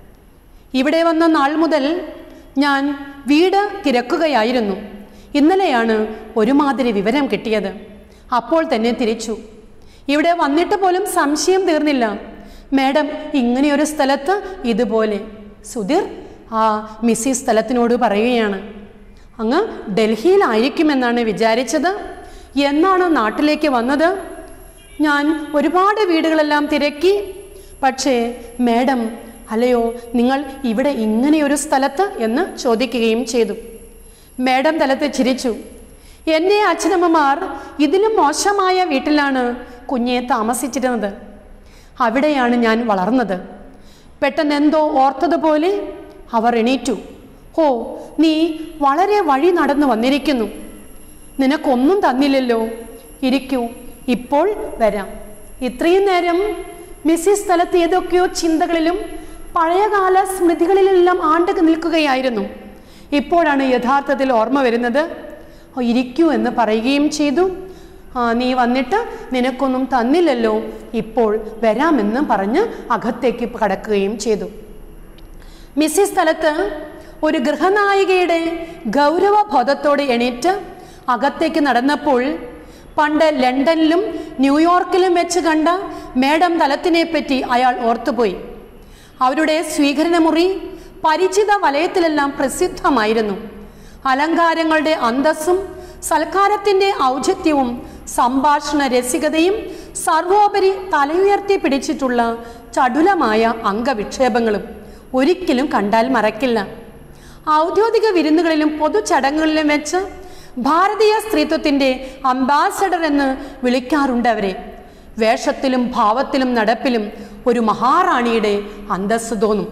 ഇവിടെ വന്ന നാൾ മുതൽ ഞാൻ വീട് തിരക്കുകയായിരുന്നു. ഇന്നലെയാണ് ഒരുമാതിരി വിവരം കിട്ടിയത്. അപ്പോൾ തന്നെ തിരിച്ചു. ഇവിടെ വന്നിട്ട് പോലും സംശയം തീർന്നില്ല. മാഡം ഇങ്ങനെയൊരു സ്ഥലത്ത് ഇതുപോലെ. സുധീർ ആ മിസ്സിസ് തലത്തിനോട് പറയുകയാണ്, അങ്ങ് ഡൽഹിയിലായിരിക്കുമെന്നാണ് വിചാരിച്ചത്. എന്നാണ് നാട്ടിലേക്ക് വന്നത്? ഞാൻ ഒരുപാട് വീടുകളെല്ലാം തിരക്കി. പക്ഷേ മാഡം, അല്ലയോ നിങ്ങൾ ഇവിടെ ഇങ്ങനെയൊരു സ്ഥലത്ത് എന്ന് ചോദിക്കുകയും ചെയ്തു. മാഡം തലത്ത് ചിരിച്ചു. എൻ്റെ അച്ഛനമ്മമാർ ഇതിലും മോശമായ വീട്ടിലാണ് കുഞ്ഞെ താമസിച്ചിരുന്നത്. അവിടെയാണ് ഞാൻ വളർന്നത്. പെട്ടെന്ന് എന്തോ ഓർത്തതുപോലെ അവർ എണീറ്റു. ഓ, നീ വളരെ വഴി നടന്നു വന്നിരിക്കുന്നു. നിനക്കൊന്നും തന്നില്ലല്ലോ. ഇരിക്കൂ, ഇപ്പോൾ വരാം. ഇത്രയും നേരം മിസ്സിസ് സ്ഥലത്ത് ഏതൊക്കെയോ ചിന്തകളിലും പഴയകാല സ്മൃതികളിലെല്ലാം ആണ്ട് നിൽക്കുകയായിരുന്നു. ഇപ്പോഴാണ് യഥാർത്ഥത്തിൽ ഓർമ്മ വരുന്നത്. ഇരിക്കൂ എന്ന് പറയുകയും ചെയ്തു. ആ, നീ വന്നിട്ട് നിനക്കൊന്നും തന്നില്ലല്ലോ, ഇപ്പോൾ വരാമെന്ന് പറഞ്ഞ് അകത്തേക്ക് കടക്കുകയും ചെയ്തു. മിസ്സിസ് സ്ഥലത്ത് ഒരു ഗൃഹനായികയുടെ ഗൗരവബോധത്തോടെ എണീറ്റ് അകത്തേക്ക് നടന്നപ്പോൾ പണ്ട് ലണ്ടനിലും ന്യൂയോർക്കിലും വെച്ച് കണ്ട മേഡം തലത്തിനെ പറ്റി അയാൾ ഓർത്തുപോയി. അവരുടെ സ്വീകരണ മുറി പരിചിത വലയത്തിലെല്ലാം പ്രസിദ്ധമായിരുന്നു. അലങ്കാരങ്ങളുടെ അന്തസ്സും സൽക്കാരത്തിൻ്റെ ഔചിത്യവും സംഭാഷണ രസികതയും സർവോപരി തലയുയർത്തി പിടിച്ചിട്ടുള്ള ചടുലമായ അംഗവിക്ഷേപങ്ങളും ഒരിക്കലും കണ്ടാൽ മറക്കില്ല. ഔദ്യോഗിക വിരുന്നുകളിലും പൊതു ചടങ്ങുകളിലും വെച്ച് ഭാരതീയ സ്ത്രീത്വത്തിൻ്റെ അംബാസഡർ എന്ന് വിളിക്കാറുണ്ട് അവരെ. വേഷത്തിലും ഭാവത്തിലും നടപ്പിലും ഒരു മഹാറാണിയുടെ അന്തസ്സ് തോന്നും.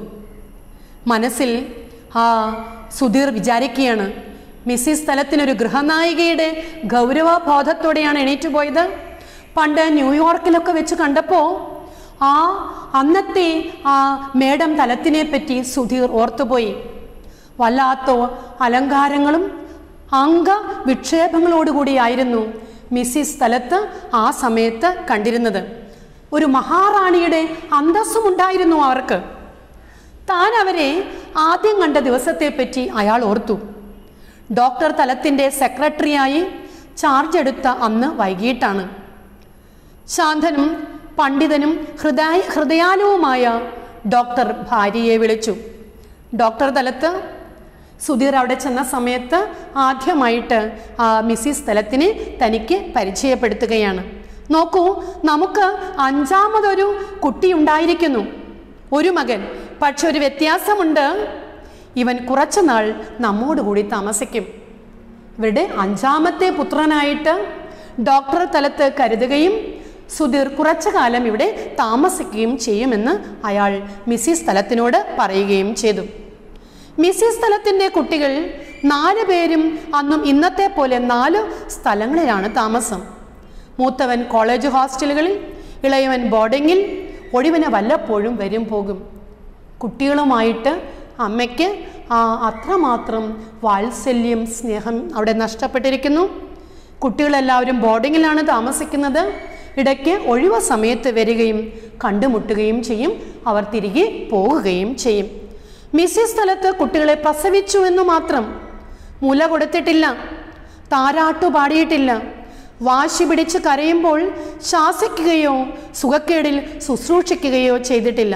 മനസ്സിൽ ആ സുധീർ വിചാരിക്കുകയാണ്, മിസ്സിസ് സ്ഥലത്തിനൊരു ഗൃഹനായികയുടെ ഗൗരവബോധത്തോടെയാണ് എണീറ്റ് പോയത്. പണ്ട് ന്യൂയോർക്കിലൊക്കെ വെച്ച് കണ്ടപ്പോൾ ആ അന്നത്തെ ആ മേഡം തലത്തിനെ പറ്റി സുധീർ ഓർത്തുപോയി. വല്ലാത്ത അലങ്കാരങ്ങളും അംഗ വിക്ഷേപങ്ങളോടുകൂടിയായിരുന്നു മിസ്സിസ് സ്ഥലത്ത് ആ സമയത്ത് കണ്ടിരുന്നത്. ഒരു മഹാറാണിയുടെ അന്തസ്സും ഉണ്ടായിരുന്നു അവർക്ക്. താൻ അവരെ ആദ്യം കണ്ട ദിവസത്തെ പറ്റി അയാൾ ഓർത്തു. ഡോക്ടർ തലത്തിൻ്റെ സെക്രട്ടറിയായി ചാർജ് എടുത്ത അന്ന് വൈകിട്ടാണ്. ശാന്തനും പണ്ഡിതനും ഹൃദയ ഹൃദയാലുവുമായ ഡോക്ടർ ഭാര്യയെ വിളിച്ചു. ഡോക്ടർ തലത്ത് സുധീർ അവിടെ ചെന്ന സമയത്ത് ആദ്യമായിട്ട് ആ മിസ്സിസ് തലത്തിനെ തനിക്ക് പരിചയപ്പെടുത്തുകയാണ്. നോക്കൂ, നമുക്ക് അഞ്ചാമതൊരു കുട്ടി ഉണ്ടായിരിക്കുന്നു, ഒരു മകൻ. പക്ഷെ ഒരു വ്യത്യാസമുണ്ട്, ഇവൻ കുറച്ചു നാൾ നമ്മോടുകൂടി താമസിക്കും. ഇവരുടെ അഞ്ചാമത്തെ പുത്രനായിട്ട് ഡോക്ടർ തലത്ത് കരുതുകയും സുധീർ കുറച്ചു കാലം ഇവിടെ താമസിക്കുകയും ചെയ്യുമെന്ന് അയാൾ മിസ്സിസ് തലത്തിനോട് പറയുകയും ചെയ്തു. മിസ്സിസ് സ്ഥലത്തിൻ്റെ കുട്ടികൾ നാല് പേരും അന്നും ഇന്നത്തെ പോലെ നാല് സ്ഥലങ്ങളിലാണ് താമസം. മൂത്തവൻ കോളേജ് ഹോസ്റ്റലുകളിൽ, ഇളയവൻ ബോർഡിങ്ങിൽ, ഒഴിവിന് വല്ലപ്പോഴും വരും പോകും. കുട്ടികളുമായിട്ട് അമ്മയ്ക്ക് ആ അത്രമാത്രം വാത്സല്യം സ്നേഹം അവിടെ നഷ്ടപ്പെട്ടിരിക്കുന്നു. കുട്ടികളെല്ലാവരും ബോർഡിങ്ങിലാണ് താമസിക്കുന്നത്. ഇടയ്ക്ക് ഒഴിവ സമയത്ത് വരികയും കണ്ടുമുട്ടുകയും ചെയ്യും. അവർ തിരികെ പോകുകയും ചെയ്യും. മിസ്സിസ് സ്ഥലത്ത് കുട്ടികളെ പ്രസവിച്ചു എന്ന് മാത്രം. മുല കൊടുത്തിട്ടില്ല, താരാട്ടു പാടിയിട്ടില്ല, വാശി പിടിച്ച് കരയുമ്പോൾ ശാസിക്കുകയോ സുഖക്കേടിൽ ശുശ്രൂഷിക്കുകയോ ചെയ്തിട്ടില്ല.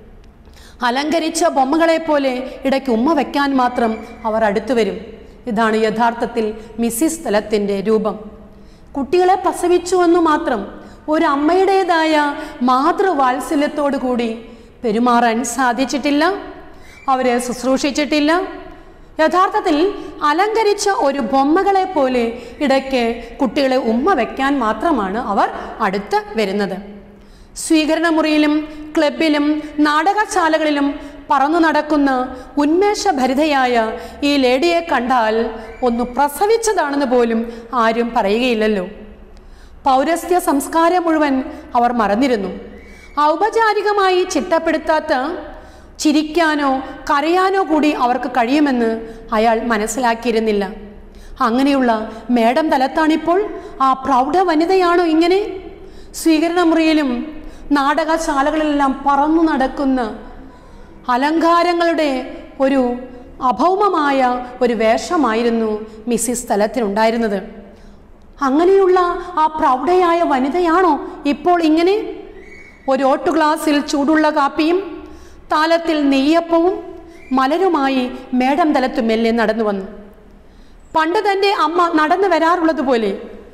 അലങ്കരിച്ച ബൊമ്മകളെ പോലെ ഇടയ്ക്ക് ഉമ്മ വയ്ക്കാൻ മാത്രം അവർ അടുത്തു വരും. ഇതാണ് യഥാർത്ഥത്തിൽ മിസ്സിസ് സ്ഥലത്തിൻ്റെ രൂപം. കുട്ടികളെ പ്രസവിച്ചു എന്ന് മാത്രം. ഒരു അമ്മയുടേതായ മാതൃവാത്സല്യത്തോടു കൂടി പെരുമാറാൻ സാധിച്ചിട്ടില്ല, അവരെ ശുശ്രൂഷിച്ചിട്ടില്ല. യഥാർത്ഥത്തിൽ അലങ്കരിച്ച ഒരു ബൊമ്മകളെ പോലെ ഇടയ്ക്ക് കുട്ടികളെ ഉമ്മ വയ്ക്കാൻ മാത്രമാണ് അവർ അടുത്ത് വരുന്നത്. സ്വീകരണ മുറിയിലും ക്ലബിലും നാടകശാലകളിലും പറന്നു നടക്കുന്ന ഉന്മേഷഭരിതയായ ഈ ലേഡിയെ കണ്ടാൽ ഒന്ന് പ്രസവിച്ചതാണെന്ന് പോലും ആരും പറയുകയില്ലല്ലോ. പൗരസ്ത്യ സംസ്കാരം മുഴുവൻ അവർ മറന്നിരുന്നു. ഔപചാരികമായി ചിട്ടപ്പെടുത്താത്ത ചിരിക്കാനോ കരയാനോ കൂടി അവർക്ക് കഴിയുമെന്ന് അയാൾ മനസ്സിലാക്കിയിരുന്നില്ല. അങ്ങനെയുള്ള മേഡം തലത്താണിപ്പോൾ ആ പ്രൗഢ വനിതയാണോ ഇങ്ങനെ? സ്വീകരണ മുറിയിലും നാടകശാലകളിലെല്ലാം പറന്നു നടക്കുന്ന അലങ്കാരങ്ങളുടെ ഒരു അഭൗമമായ ഒരു വേഷമായിരുന്നു മിസ്സിസ് തലത്തിനുണ്ടായിരുന്നത്. അങ്ങനെയുള്ള ആ പ്രൗഢയായ വനിതയാണോ ഇപ്പോൾ ഇങ്ങനെ? ഒരു ഓട്ടു ഗ്ലാസ്സിൽ ചൂടുള്ള കാപ്പിയും താലത്തിൽ നെയ്യപ്പവും മലരുമായി മേഡം തലത്തു മെല്ലെ നടന്നു വന്നു. പണ്ട് തൻ്റെ അമ്മ നടന്നു വരാറുള്ളതുപോലെ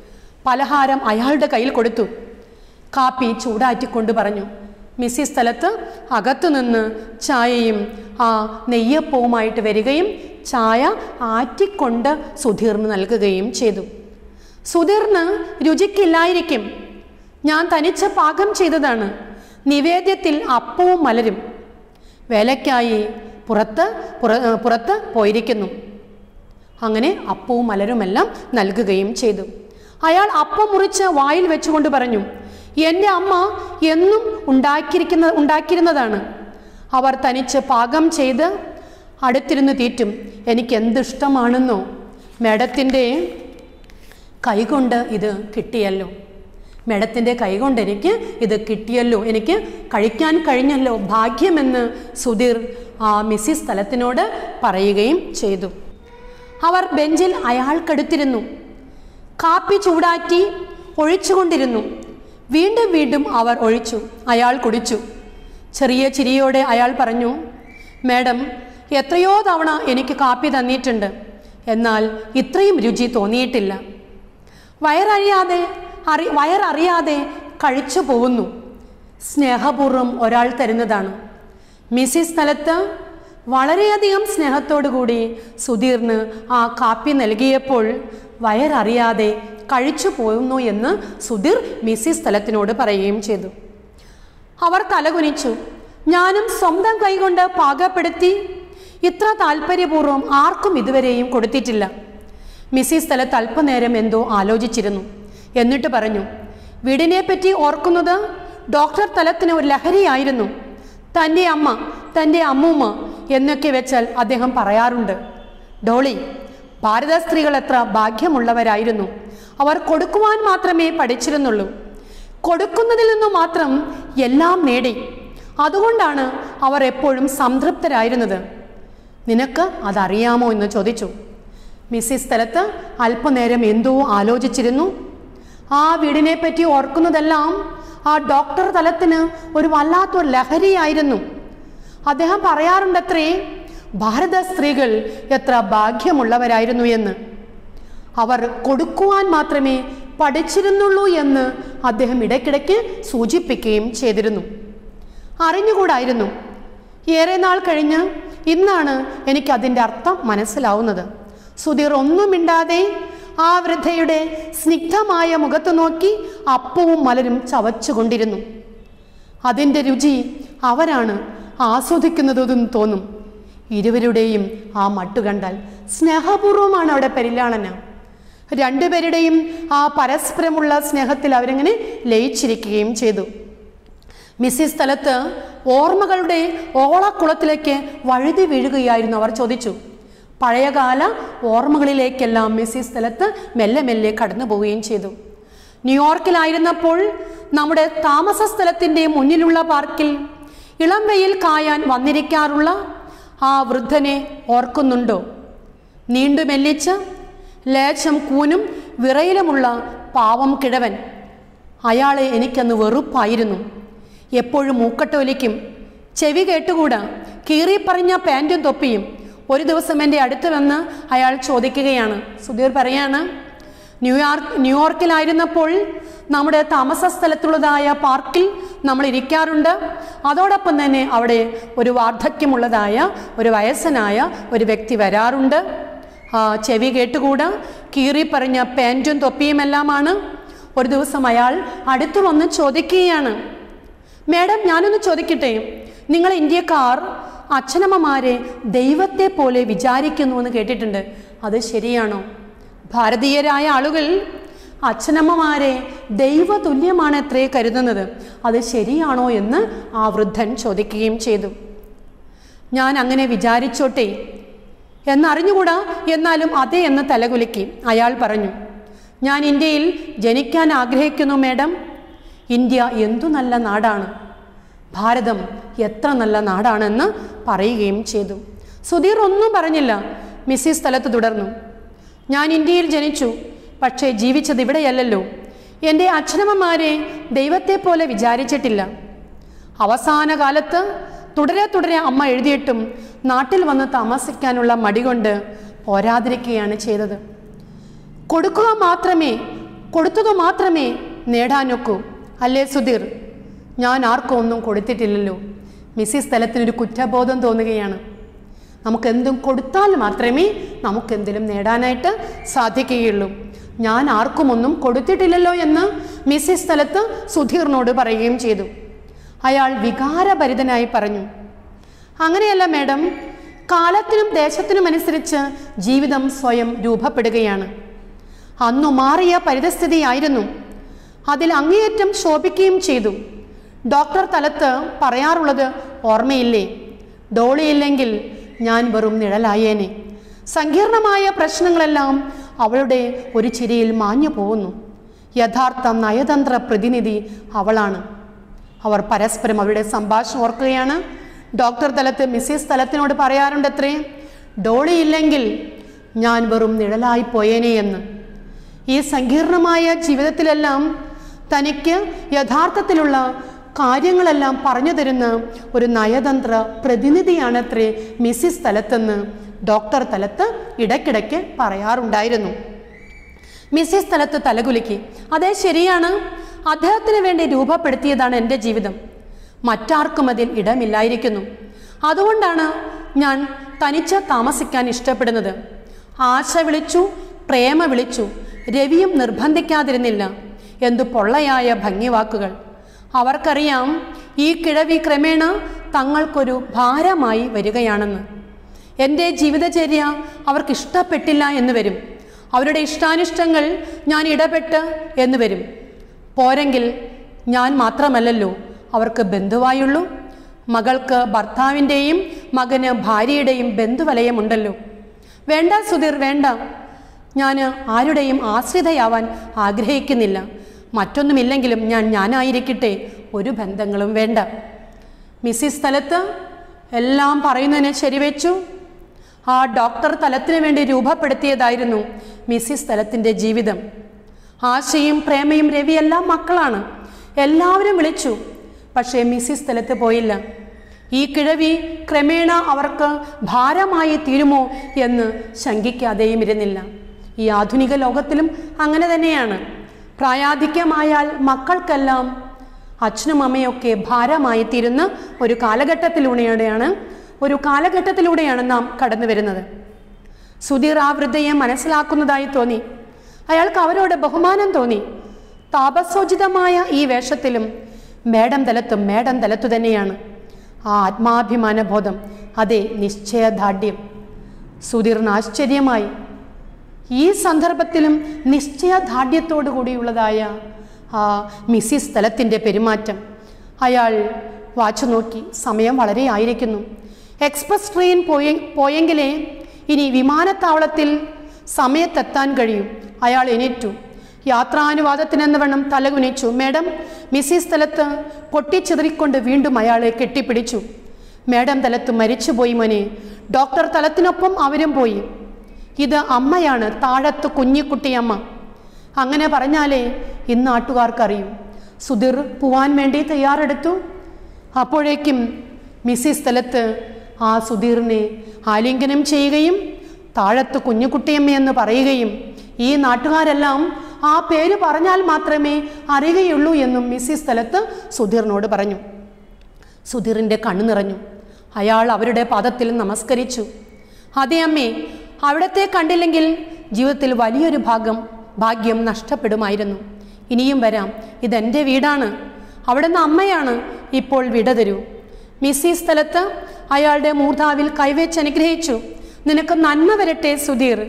പലഹാരം അയാളുടെ കയ്യിൽ കൊടുത്തു. കാപ്പി ചൂടാറ്റിക്കൊണ്ട് പറഞ്ഞു. മിസ്സിസ് തലത്ത് അകത്തുനിന്ന് ചായയും ആ നെയ്യപ്പവുമായിട്ട് വരികയും ചായ ആറ്റിക്കൊണ്ട് സുധീറിന് നൽകുകയും ചെയ്തു. സുധീറിന് രുചിക്കില്ലായിരിക്കും. ഞാൻ തനിച്ച് പാകം ചെയ്തതാണ്. നിവേദ്യത്തിൽ അപ്പവും മലരും. വേലയ്ക്കായി പുറത്ത് പുറ പുറത്ത് പോയിരിക്കുന്നു. അങ്ങനെ അപ്പവും മലരുമെല്ലാം നൽകുകയും ചെയ്തു. അയാൾ അപ്പം മുറിച്ച് വായിൽ വെച്ചുകൊണ്ട് പറഞ്ഞു, എൻ്റെ അമ്മ എന്നും ഉണ്ടാക്കിയിരിക്കുന്ന ഉണ്ടാക്കിയിരുന്നതാണ്. അവർ തനിച്ച് പാകം ചെയ്ത് അടുത്തിരുന്ന് തീറ്റും. എനിക്ക് എന്തിഷ്ടമാണെന്നോ. മേഡത്തിൻ്റെ കൈകൊണ്ട് ഇത് കിട്ടിയല്ലോ, മേഡത്തിൻ്റെ കൈകൊണ്ട് എനിക്ക് ഇത് കിട്ടിയല്ലോ, എനിക്ക് കഴിക്കാൻ കഴിഞ്ഞല്ലോ, ഭാഗ്യമെന്ന് സുധീർ ആ മിസ്സിസ് സ്ഥലത്തിനോട് പറയുകയും ചെയ്തു. അവർ ബെഞ്ചിൽ അയാൾക്കടുത്തിരുന്നു. കാപ്പി ചൂടാറ്റി ഒഴിച്ചുകൊണ്ടിരുന്നു. വീണ്ടും വീണ്ടും അവർ ഒഴിച്ചു. അയാൾ കുടിച്ചു. ചെറിയ ചിരിയോടെ അയാൾ പറഞ്ഞു, മേഡം എത്രയോ തവണ എനിക്ക് കാപ്പി തന്നിട്ടുണ്ട്, എന്നാൽ ഇത്രയും രുചി തോന്നിയിട്ടില്ല. വയററിയാതെ അറി വയററിയാതെ കഴിച്ചു പോകുന്നു. സ്നേഹപൂർവ്വം ഒരാൾ തരുന്നതാണ്. മിസ്സിസ് സ്ഥലത്ത് വളരെയധികം സ്നേഹത്തോടു കൂടി സുധീറിന് ആ കാപ്പി നൽകിയപ്പോൾ വയററിയാതെ കഴിച്ചു പോകുന്നു എന്ന് സുധീർ മിസ്സിസ് സ്ഥലത്തിനോട് പറയുകയും ചെയ്തു. അവർ തലകുനിച്ചു. ഞാനും സ്വന്തം കൈകൊണ്ട് പാകപ്പെടുത്തി ഇത്ര താല്പര്യപൂർവ്വം ആർക്കും ഇതുവരെയും കൊടുത്തിട്ടില്ല. മിസ്സിസ് സ്ഥലത്ത് അല്പനേരം എന്തോ ആലോചിച്ചിരുന്നു. എന്നിട്ട് പറഞ്ഞു, വീടിനെപ്പറ്റി ഓർക്കുന്നത് ഡോക്ടർ തലത്തിന് ഒരു ലഹരിയായിരുന്നു. തൻ്റെ അമ്മ, തൻ്റെ അമ്മൂമ്മ എന്നൊക്കെ വെച്ചാൽ അദ്ദേഹം പറയാറുണ്ട്. ഡോളി, ഭാരത സ്ത്രീകൾ എത്ര ഭാഗ്യമുള്ളവരായിരുന്നു. അവർ കൊടുക്കുവാൻ മാത്രമേ പഠിച്ചിരുന്നുള്ളൂ. കൊടുക്കുന്നതിൽ നിന്നു മാത്രം എല്ലാം നേടി. അതുകൊണ്ടാണ് അവർ എപ്പോഴും സംതൃപ്തരായിരുന്നത്. നിനക്ക് അതറിയാമോ എന്ന് ചോദിച്ചു. മിസ്സിസ് സ്ഥലത്ത് അല്പനേരം എന്തോ ആലോചിച്ചിരുന്നു. ആ വീടിനെ പറ്റി ഓർക്കുന്നതെല്ലാം ആ ഡോക്ടർ തലത്തിന് ഒരു വല്ലാത്തൊരു ലഹരിയായിരുന്നു. അദ്ദേഹം പറയാറുണ്ടത്രേ, ഭാരത സ്ത്രീകൾ എത്ര ഭാഗ്യമുള്ളവരായിരുന്നു എന്ന്. അവർ കൊടുക്കുവാൻ മാത്രമേ പഠിച്ചിരുന്നുള്ളൂ എന്ന് അദ്ദേഹം ഇടയ്ക്കിടയ്ക്ക് സൂചിപ്പിക്കുകയും ചെയ്തിരുന്നു. അറിഞ്ഞുകൂടായിരുന്നു. ഏറെ നാൾ കഴിഞ്ഞ് ഇന്നാണ് എനിക്ക് അതിൻ്റെ അർത്ഥം മനസ്സിലാവുന്നത്. സുധീർ ഒന്നും മിണ്ടാതെ ആ വൃദ്ധയുടെ സ്നിഗ്ധമായ മുഖത്ത് നോക്കി അപ്പവും മലരും ചവച്ചുകൊണ്ടിരുന്നു. അതിൻ്റെ രുചി അവരാണ് ആസ്വദിക്കുന്നതെന്ന് തോന്നും. ഇരുവരുടെയും ആ മട്ടു കണ്ടാൽ സ്നേഹപൂർവ്വമാണ് അവിടെ പരിലാളന. രണ്ടുപേരുടെയും ആ പരസ്പരമുള്ള സ്നേഹത്തിൽ അവരിങ്ങനെ ലയിച്ചിരിക്കുകയും ചെയ്തു. മിസ്സിസ് സ്ഥലത്ത് ഓർമ്മകളുടെ ഓളക്കുളത്തിലേക്ക് വഴുതി വീഴുകയായിരുന്നു. അവർ ചോദിച്ചു. പഴയകാല ഓർമ്മകളിലേക്കെല്ലാം മിസ്സിസ് സ്ഥലത്ത് മെല്ലെ മെല്ലെ കടന്നു പോവുകയും ചെയ്തു. ന്യൂയോർക്കിലായിരുന്നപ്പോൾ നമ്മുടെ താമസ സ്ഥലത്തിൻ്റെ മുന്നിലുള്ള പാർക്കിൽ ഇളം വെയിൽ കായാൻ വന്നിരിക്കാറുള്ള ആ വൃദ്ധനെ ഓർക്കുന്നുണ്ടോ? നീണ്ടു മെല്ലിച്ച് ലേശം കൂനും വിറയിലുമുള്ള പാവം കിഴവൻ. അയാളെ എനിക്കന്ന് വെറുപ്പായിരുന്നു. എപ്പോഴും മൂക്കട്ടൊലിക്കും, ചെവി കേട്ടുകൂടാ, കീറിപ്പറഞ്ഞ പാൻറ്റും തൊപ്പിയും. ഒരു ദിവസം എൻ്റെ അടുത്ത് വന്ന് അയാൾ ചോദിക്കുകയാണ്. സുധീർ പറയാണ്, ന്യൂയോർക്ക് ന്യൂയോർക്കിലായിരുന്നപ്പോൾ നമ്മുടെ താമസ സ്ഥലത്തുള്ളതായ പാർക്കിൽ നമ്മൾ ഇരിക്കാറുണ്ട്. അതോടൊപ്പം തന്നെ അവിടെ ഒരു വാർദ്ധക്യമുള്ളതായ ഒരു വയസ്സനായ ഒരു വ്യക്തി വരാറുണ്ട്. ചെവി കേട്ടുകൂടാ, കീറിപ്പറഞ്ഞ പാൻറ്റും തൊപ്പിയുമെല്ലാമാണ്. ഒരു ദിവസം അയാൾ അടുത്തു വന്ന് ചോദിക്കുകയാണ്, മേഡം ഞാനൊന്ന് ചോദിക്കട്ടെ, നിങ്ങൾ ഇന്ത്യക്കാർ അച്ഛനമ്മമാരെ ദൈവത്തെ പോലെ വിചാരിക്കുന്നു എന്ന് കേട്ടിട്ടുണ്ട്, അത് ശരിയാണോ? ഭാരതീയരായ ആളുകൾ അച്ഛനമ്മമാരെ ദൈവതുല്യമാണ് എത്രേ കരുതുന്നത്, അത് ശരിയാണോ എന്ന് ആ വൃദ്ധൻ ചോദിക്കുകയും ചെയ്തു. ഞാൻ അങ്ങനെ വിചാരിച്ചോട്ടെ എന്നറിഞ്ഞുകൂടാ, എന്നാലും അതെ എന്ന് തലകുലുക്കി. അയാൾ പറഞ്ഞു, ഞാൻ ഇന്ത്യയിൽ ജനിക്കാൻ ആഗ്രഹിക്കുന്നു മേഡം. ഇന്ത്യ എന്തു നല്ല നാടാണ്, ഭാരതം എത്ര നല്ല നാടാണെന്ന് പറയുകയും ചെയ്തു. സുധീർ ഒന്നും പറഞ്ഞില്ല. മിസ്സിസ് സ്ഥലത്ത് തുടർന്നു, ഞാൻ ഇന്ത്യയിൽ ജനിച്ചു, പക്ഷേ ജീവിച്ചത് ഇവിടെയല്ലല്ലോ. എൻ്റെ അച്ഛനമ്മമാരെ ദൈവത്തെ പോലെ വിചാരിച്ചിട്ടില്ല. അവസാന കാലത്ത് തുടരെ തുടരെ അമ്മ എഴുതിയിട്ടും നാട്ടിൽ വന്ന് താമസിക്കാനുള്ള മടി കൊണ്ട് പോരാതിരിക്കുകയാണ് ചെയ്തത്. കൊടുക്കുക മാത്രമേ കൊടുത്തത് മാത്രമേ നേടാനൊക്കൂ, അല്ലേ സുധീർ? ഞാൻ ആർക്കും ഒന്നും കൊടുത്തിട്ടില്ലല്ലോ. മിസ്സിസ് സ്ഥലത്തിനൊരു കുറ്റബോധം തോന്നുകയാണ്. നമുക്കെന്തും കൊടുത്താൽ മാത്രമേ നമുക്കെന്തെങ്കിലും നേടാനായിട്ട് സാധിക്കുകയുള്ളൂ. ഞാൻ ആർക്കും ഒന്നും കൊടുത്തിട്ടില്ലല്ലോ എന്ന് മിസ്സിസ് സ്ഥലത്ത് സുധീറിനോട് പറയുകയും ചെയ്തു. അയാൾ വികാരഭരിതനായി പറഞ്ഞു, അങ്ങനെയല്ല മേഡം, കാലത്തിനും ദേശത്തിനും അനുസരിച്ച് ജീവിതം സ്വയം രൂപപ്പെടുകയാണ്. അന്നു മാറിയ പരിതസ്ഥിതിയായിരുന്നു. അതിൽ അങ്ങേയറ്റം ശോഭിക്കുകയും ചെയ്തു. ഡോക്ടർ തലത്ത് പറയാറുള്ളത് ഓർമ്മയില്ലേ? ഡോളിയില്ലെങ്കിൽ ഞാൻ വെറും നിഴലായേനെ. സങ്കീർണമായ പ്രശ്നങ്ങളെല്ലാം അവളുടെ ഒരു ചിരിയിൽ മാഞ്ഞു പോകുന്നു. യഥാർത്ഥ നയതന്ത്ര പ്രതിനിധി അവളാണ്. അവർ പരസ്പരം അവരുടെ സംഭാഷണം ഓർക്കുകയാണ്. ഡോക്ടർ തലത്ത് മിസ്സിസ് തലത്തിനോട് പറയാറുണ്ടത്രേ, ഡോളിയില്ലെങ്കിൽ ഞാൻ വെറും നിഴലായി പോയേനെ എന്ന്. ഈ സങ്കീർണമായ ജീവിതത്തിലെല്ലാം തനിക്ക് യഥാർത്ഥത്തിലുള്ള കാര്യങ്ങളെല്ലാം പറഞ്ഞു തരുന്ന ഒരു നയതന്ത്ര പ്രതിനിധിയാണത്രേ മിസ്സിസ് തലത്തെന്ന് ഡോക്ടർ തലത്ത് ഇടയ്ക്കിടയ്ക്ക് പറയാറുണ്ടായിരുന്നു. മിസ്സിസ് തലത്ത് തലകുലുക്കി. അതേ, ശരിയാണ്. അദ്ദേഹത്തിന് വേണ്ടി രൂപപ്പെടുത്തിയതാണ് എൻ്റെ ജീവിതം. മറ്റാർക്കും അതിൽ ഇടമില്ലായിരിക്കുന്നു. അതുകൊണ്ടാണ് ഞാൻ തനിച്ച് താമസിക്കാൻ ഇഷ്ടപ്പെടുന്നത്. ആശ വിളിച്ചു, പ്രേമ വിളിച്ചു, രവിയും നിർബന്ധിക്കാതിരുന്നില്ല. എന്തു പൊള്ളയായ ഭംഗിവാക്കുകൾ! അവർക്കറിയാം ഈ കിഴവി ക്രമേണ തങ്ങൾക്കൊരു ഭാരമായി വരികയാണെന്ന്. എൻ്റെ ജീവിതചര്യ അവർക്ക് ഇഷ്ടപ്പെട്ടില്ല എന്ന് വരും. അവരുടെ ഇഷ്ടാനിഷ്ടങ്ങൾ ഞാൻ ഇടപെട്ട് എന്ന് വരും. പോരെങ്കിൽ ഞാൻ മാത്രമല്ലല്ലോ അവർക്ക് ബന്ധുവായുള്ളൂ. മകൾക്ക് ഭർത്താവിൻ്റെയും മകന് ഭാര്യയുടെയും ബന്ധുവലയമുണ്ടല്ലോ. വേണ്ട സുധീർ, വേണ്ട. ഞാൻ ആരുടെയും ആശ്രിതയാവാൻ ആഗ്രഹിക്കുന്നില്ല. മറ്റൊന്നുമില്ലെങ്കിലും ഞാൻ ഞാനായിരിക്കട്ടെ. ഒരു ബന്ധങ്ങളും വേണ്ട. മിസ്സിസ് തലത്ത് എല്ലാം പറയുന്നതിന് ശരിവെച്ചു. ആ ഡോക്ടർ തലത്തിന് വേണ്ടി രൂപപ്പെടുത്തിയതായിരുന്നു മിസ്സിസ് തലത്തിൻ്റെ ജീവിതം. ആശയും പ്രേമയും രവിയെല്ലാം മക്കളാണ്. എല്ലാവരും വിളിച്ചു. പക്ഷേ മിസ്സിസ് തലത്ത് പോയില്ല. ഈ കിഴവി ക്രമേണ അവർക്ക് ഭാരമായി തീരുമോ എന്ന് ശങ്കിക്കാതെയും ഇരുന്നില്ല. ഈ ആധുനിക ലോകത്തിലും അങ്ങനെ തന്നെയാണ്. പ്രായാധിക്യമായാൽ മക്കൾക്കെല്ലാം അച്ഛനും അമ്മയൊക്കെ ഭാരമായി തീരുന്ന ഒരു കാലഘട്ടത്തിലൂടെയാണ് ഒരു കാലഘട്ടത്തിലൂടെയാണ് നാം കടന്നു വരുന്നത്. സുധീർ ആ വൃദ്ധയെ മനസ്സിലാക്കുന്നതായി തോന്നി. അയാൾക്ക് അവരോട് ബഹുമാനം തോന്നി. താപസോചിതമായ ഈ വേഷത്തിലും മേഡം തലത്തും മേഡം തലത്തു തന്നെയാണ്. ആ ആത്മാഭിമാന ബോധം, അതെ, നിശ്ചയദാർഢ്യം. സുധീറിന് ആശ്ചര്യമായി. ഈ സന്ദർഭത്തിലും നിശ്ചയദാർഢ്യത്തോടു കൂടിയുള്ളതായ ആ മിസ്സിസ് തലത്തിൻ്റെ പെരുമാറ്റം. അയാൾ വാച്ച് നോക്കി. സമയം വളരെ ആയിരിക്കുന്നു. എക്സ്പ്രസ് ട്രെയിൻ പോയ പോയെങ്കിലേ ഇനി വിമാനത്താവളത്തിൽ സമയത്തെത്താൻ കഴിയും. അയാൾ എണീറ്റു. യാത്രാനുവാദത്തിനെന്ന വണ്ണം തലകുനിച്ചു. മേഡം, മിസ്സിസ് തലത്ത് പൊട്ടിച്ചെതറിക്കൊണ്ട് വീണ്ടും അയാളെ കെട്ടിപ്പിടിച്ചു. മേഡം തലത്ത് മരിച്ചുപോയി മോനെ. ഡോക്ടർ തലത്തിനൊപ്പം അവരും പോയി. ഇത് അമ്മയാണ്, താഴത്ത് കുഞ്ഞിക്കുട്ടിയമ്മ. അങ്ങനെ പറഞ്ഞാലേ ഇന്ന് നാട്ടുകാർക്കറിയൂ. സുധീർ പോവാൻ വേണ്ടി തയ്യാറെടുത്തു. അപ്പോഴേക്കും മിസ്സിസ് തലത്ത് ആ സുധീറിനെ ആലിംഗനം ചെയ്യുകയും താഴത്ത് കുഞ്ഞുകുട്ടിയമ്മയെന്ന് പറയുകയും ഈ നാട്ടുകാരെല്ലാം ആ പേര് പറഞ്ഞാൽ മാത്രമേ അറിയുകയുള്ളൂ എന്നും മിസ്സിസ് തലത്ത് സുധീറിനോട് പറഞ്ഞു. സുധീറിൻ്റെ കണ്ണു നിറഞ്ഞു. അയാൾ അവരുടെ പാദത്തിൽ നമസ്കരിച്ചു. അതേ അമ്മേ, അവിടത്തെ കണ്ടില്ലെങ്കിൽ ജീവിതത്തിൽ വലിയൊരു ഭാഗം ഭാഗ്യം നഷ്ടപ്പെടുമായിരുന്നു. ഇനിയും വരാം. ഇതെൻ്റെ വീടാണ്. അവിടുന്ന് അമ്മയാണ്. ഇപ്പോൾ വിട തരൂ. മിസ്സിസ് തലത്ത് അയാളുടെ മൂർധാവിൽ കൈവച്ച് അനുഗ്രഹിച്ചു. നിനക്ക് നന്മ വരട്ടെ സുധീർ.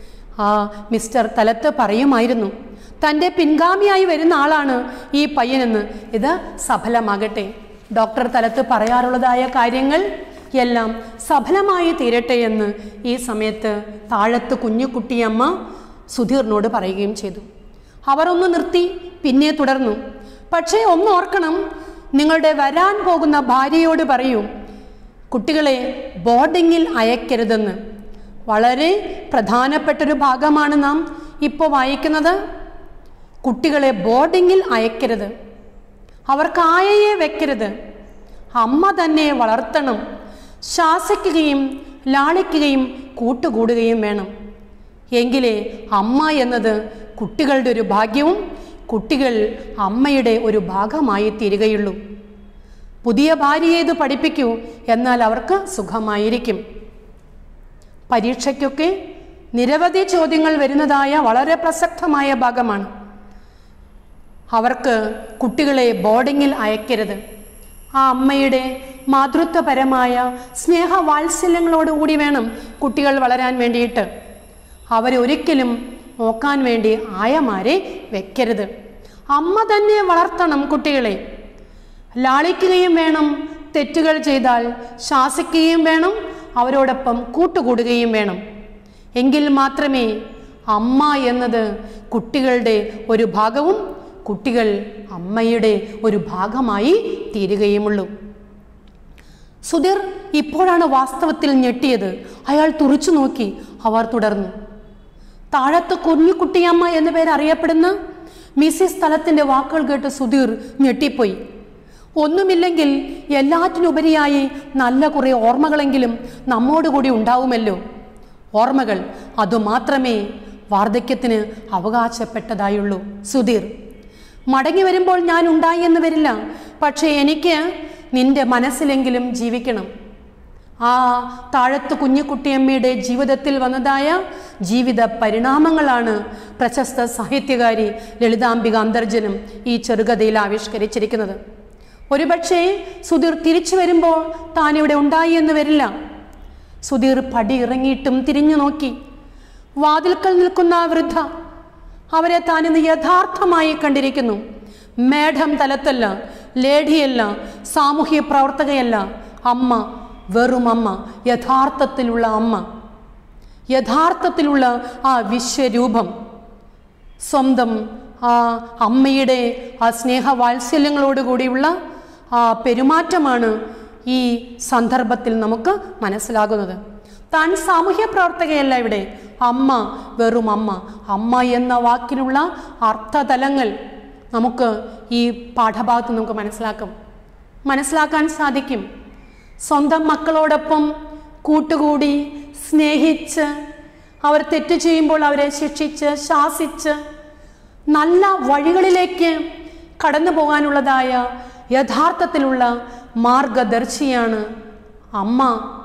ആ മിസ്റ്റർ തലത്ത് പറയുമായിരുന്നു, തൻ്റെ പിൻഗാമിയായി വരുന്ന ആളാണ് ഈ പയ്യനെന്ന്. ഇത് സഫലമാകട്ടെ. ഡോക്ടർ തലത്ത് പറയാറുള്ളതായ കാര്യങ്ങൾ എല്ലാം സഫലമായി തീരട്ടെ എന്ന് ഈ സമയത്ത് താഴത്ത് കുഞ്ഞുകുട്ടിയമ്മ സുധീറിനോട് പറയുകയും ചെയ്തു. അവർ ഒന്ന് നിർത്തി, പിന്നെ തുടർന്നു. പക്ഷേ ഒന്ന് ഓർക്കണം, നിങ്ങളുടെ വരാൻ പോകുന്ന ഭാര്യയോട് പറയൂ, കുട്ടികളെ ബോർഡിങ്ങിൽ അയക്കരുതെന്ന്. വളരെ പ്രധാനപ്പെട്ടൊരു ഭാഗമാണ് നാം ഇപ്പോൾ വായിക്കുന്നത്. കുട്ടികളെ ബോർഡിങ്ങിൽ അയക്കരുത്. അവർക്ക് ആയയെ വെക്കരുത്. അമ്മ തന്നെ വളർത്തണം. ശാസിക്കുകയും ലാളിക്കുകയും കൂട്ടുകൂടുകയും വേണം. എങ്കിലേ അമ്മ എന്നത് കുട്ടികളുടെ ഒരു ഭാഗ്യവും കുട്ടികൾ അമ്മയുടെ ഒരു ഭാഗമായി തീരുകയുള്ളൂ. പുതിയ ഭാര്യയെ ഇത് പഠിപ്പിക്കൂ, എന്നാൽ അവർക്ക് സുഖമായിരിക്കും. പരീക്ഷയ്ക്കൊക്കെ നിരവധി ചോദ്യങ്ങൾ വരുന്നതായ വളരെ പ്രസക്തമായ ഭാഗമാണ്. അവർക്ക് കുട്ടികളെ ബോർഡിങ്ങിൽ അയക്കരുത്. ആ അമ്മയുടെ മാതൃത്വപരമായ സ്നേഹവാത്സല്യങ്ങളോടുകൂടി വേണം കുട്ടികൾ വളരാൻ വേണ്ടിയിട്ട്. അവരെ ഒരിക്കലും നോക്കാൻ വേണ്ടി ആയമാരെ വെക്കരുത്. അമ്മ തന്നെ വളർത്തണം കുട്ടികളെ. ലാളിക്കുകയും വേണം, തെറ്റുകൾ ചെയ്താൽ ശാസിക്കുകയും വേണം, അവരോടൊപ്പം കൂട്ടുകൂടുകയും വേണം. എങ്കിൽ മാത്രമേ അമ്മ എന്നത് കുട്ടികളുടെ ഒരു ഭാഗവും കുട്ടികൾ അമ്മയുടെ ഒരു ഭാഗമായി തീരുകയുമുള്ളൂ. സുധീർ ഇപ്പോഴാണ് വാസ്തവത്തിൽ ഞെട്ടിയത്. അയാൾ തുറിച്ചു നോക്കി. അവർ തുടർന്നു. താഴത്ത് കുഞ്ഞുകുട്ടിയമ്മ എന്ന പേര് അറിയപ്പെടുന്ന മിസ്സിസ് സ്ഥലത്തിൻ്റെ വാക്കുകൾ കേട്ട് സുധീർ ഞെട്ടിപ്പോയി. ഒന്നുമില്ലെങ്കിൽ എല്ലാറ്റിനുപരിയായി നല്ല കുറേ ഓർമ്മകളെങ്കിലും നമ്മോടുകൂടി ഉണ്ടാവുമല്ലോ. ഓർമ്മകൾ അതുമാത്രമേ വാർദ്ധക്യത്തിന് അവകാശപ്പെട്ടതായുള്ളൂ. സുധീർ, മടങ്ങി വരുമ്പോൾ ഞാൻ ഉണ്ടായി എന്ന് വരില്ല, പക്ഷേ എനിക്ക് നിന്റെ മനസ്സിലെങ്കിലും ജീവിക്കണം. ആ താഴത്ത് കുഞ്ഞുകുട്ടിയമ്മയുടെ ജീവിതത്തിൽ വന്നതായ ജീവിത പരിണാമങ്ങളാണ് പ്രശസ്ത സാഹിത്യകാരി ലളിതാംബിക അന്തർജനം ഈ ചെറുകഥയിൽ ആവിഷ്കരിച്ചിരിക്കുന്നത്. ഒരുപക്ഷെ സുധീർ തിരിച്ചു വരുമ്പോൾ താൻ ഇവിടെ ഉണ്ടായി എന്ന് വരില്ല. സുധീർ പടി ഇറങ്ങിയിട്ടും തിരിഞ്ഞു നോക്കി. വാതിൽക്കൽ നിൽക്കുന്ന ആ വൃദ്ധ, അവരെ താൻ ഇന്ന് യഥാർത്ഥമായി കണ്ടിരിക്കുന്നു. മേഡം തലത്തല്ല, ലേഡിയല്ല, സാമൂഹ്യ പ്രവർത്തകയല്ല, അമ്മ, വെറും അമ്മ, യഥാർത്ഥത്തിലുള്ള അമ്മ, യഥാർത്ഥത്തിലുള്ള ആ വിശ്വരൂപം. സ്വന്തം ആ അമ്മയുടെ ആ സ്നേഹവാത്സല്യങ്ങളോടുകൂടിയുള്ള ആ പെരുമാറ്റമാണ് ഈ സന്ദർഭത്തിൽ നമുക്ക് മനസ്സിലാകുന്നത്. താൻ സാമൂഹ്യ പ്രവർത്തകയല്ല ഇവിടെ, അമ്മ, വെറും അമ്മ. അമ്മ എന്ന വാക്കിലുള്ള അർത്ഥതലങ്ങൾ നമുക്ക് ഈ പാഠഭാഗത്ത് നമുക്ക് മനസ്സിലാക്കും മനസ്സിലാക്കാൻ സാധിക്കും. സ്വന്തം മക്കളോടൊപ്പം കൂട്ടുകൂടി സ്നേഹിച്ച്, അവർ തെറ്റ് ചെയ്യുമ്പോൾ അവരെ ശിക്ഷിച്ച് ശാസിച്ച് നല്ല വഴികളിലേക്ക് കടന്നു പോകാനുള്ളതായ യഥാർത്ഥത്തിലുള്ള മാർഗദർശിയാണ് അമ്മ.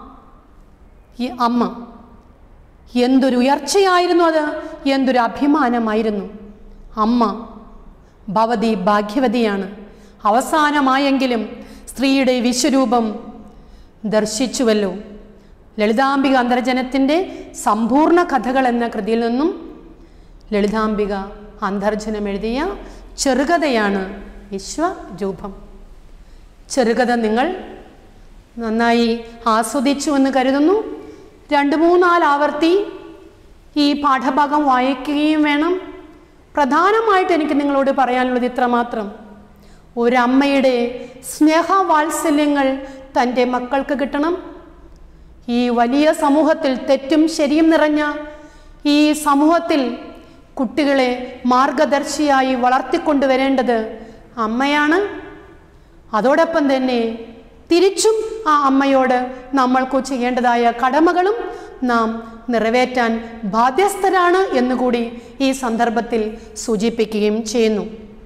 ഈ അമ്മ എന്തൊരു ഉയർച്ചയായിരുന്നു അത്, എന്തൊരു അഭിമാനമായിരുന്നു. അമ്മ ഭവതി ഭാഗ്യവതിയാണ്. അവസാനമായെങ്കിലും സ്ത്രീയുടെ വിശ്വരൂപം ദർശിച്ചുവല്ലോ. ലളിതാംബിക അന്തർജനത്തിൻ്റെ സമ്പൂർണ്ണ കഥകൾ എന്ന കൃതിയിൽ നിന്നും ലളിതാംബിക അന്തർജനം എഴുതിയ ചെറുകഥയാണ് വിശ്വരൂപം. ചെറുകഥ നിങ്ങൾ നന്നായി ആസ്വദിച്ചു എന്ന് കരുതുന്നു. രണ്ട് മൂന്നാല് ആവർത്തി ഈ പാഠഭാഗം വായിക്കുകയും വേണം. പ്രധാനമായിട്ട് എനിക്ക് നിങ്ങളോട് പറയാനുള്ളത് ഇത്രമാത്രം: ഒരമ്മയുടെ സ്നേഹവാത്സല്യങ്ങൾ തൻ്റെ മക്കൾക്ക് കിട്ടണം. ഈ വലിയ സമൂഹത്തിൽ, തെറ്റും ശരിയും നിറഞ്ഞ ഈ സമൂഹത്തിൽ കുട്ടികളെ മാർഗദർശിയായി വളർത്തിക്കൊണ്ടുവരേണ്ടത് അമ്മയാണ്. അതോടൊപ്പം തന്നെ തിരിച്ചും ആ അമ്മയോട് നമ്മൾക്ക് ചെയ്യേണ്ടതായ കടമകളും നാം നിറവേറ്റാൻ ബാധ്യസ്ഥരാണ് എന്നുകൂടി ഈ സന്ദർഭത്തിൽ സൂചിപ്പിക്കുകയും ചെയ്യുന്നു.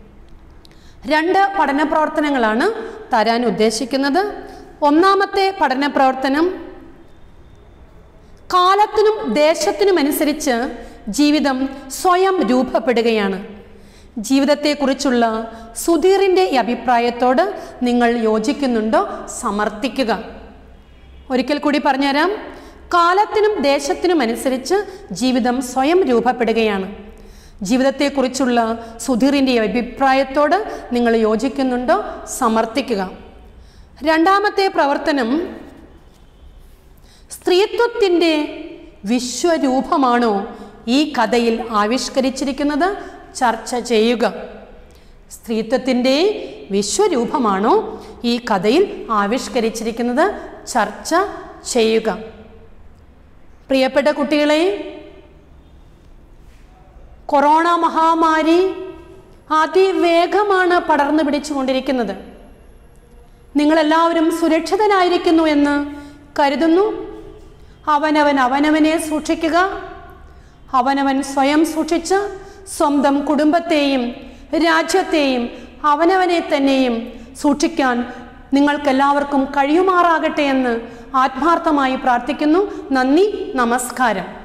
രണ്ട് പഠന പ്രവർത്തനങ്ങളാണ് തരാൻ ഉദ്ദേശിക്കുന്നത്. ഒന്നാമത്തെ പഠന പ്രവർത്തനം കാലത്തിനും ദേശത്തിനുമനുസരിച്ച് ജീവിതം സ്വയം രൂപപ്പെടുകയാണ്. ജീവിതത്തെക്കുറിച്ചുള്ള സുധീറിൻ്റെ ഈ അഭിപ്രായത്തോട് നിങ്ങൾ യോജിക്കുന്നുണ്ടോ? സമർത്ഥിക്കുക. ഒരിക്കൽ കൂടി പറഞ്ഞുതരാം. കാലത്തിനും ദേശത്തിനുമനുസരിച്ച് ജീവിതം സ്വയം രൂപപ്പെടുകയാണ്. ജീവിതത്തെക്കുറിച്ചുള്ള സുധീറിൻ്റെ അഭിപ്രായത്തോട് നിങ്ങൾ യോജിക്കുന്നുണ്ടോ? സമർത്ഥിക്കുക. രണ്ടാമത്തെ പ്രവർത്തനം സ്ത്രീത്വത്തിൻ്റെ വിശ്വരൂപമാണോ ഈ കഥയിൽ ആവിഷ്കരിച്ചിരിക്കുന്നത്? ചർച്ച ചെയ്യുക. സ്ത്രീത്വത്തിൻ്റെ വിശ്വരൂപമാണോ ഈ കഥയിൽ ആവിഷ്കരിച്ചിരിക്കുന്നത്? ചർച്ച ചെയ്യുക. പ്രിയപ്പെട്ട കുട്ടികളെ, കൊറോണ മഹാമാരി അതിവേഗമാണ് പടർന്നു പിടിച്ചുകൊണ്ടിരിക്കുന്നത്. നിങ്ങളെല്ലാവരും സുരക്ഷിതരായിരിക്കുന്നു എന്ന് കരുതുന്നു. അവനവൻ അവനവനെ സൂക്ഷിക്കുക. അവനവൻ സ്വയം സൂക്ഷിച്ച് സ്വന്തം കുടുംബത്തെയും രാജ്യത്തെയും അവനവനെ തന്നെയും സൂക്ഷിക്കാൻ നിങ്ങൾക്കെല്ലാവർക്കും കഴിയുമാറാകട്ടെ എന്ന് ആത്മാർത്ഥമായി പ്രാർത്ഥിക്കുന്നു. നന്ദി, നമസ്കാരം.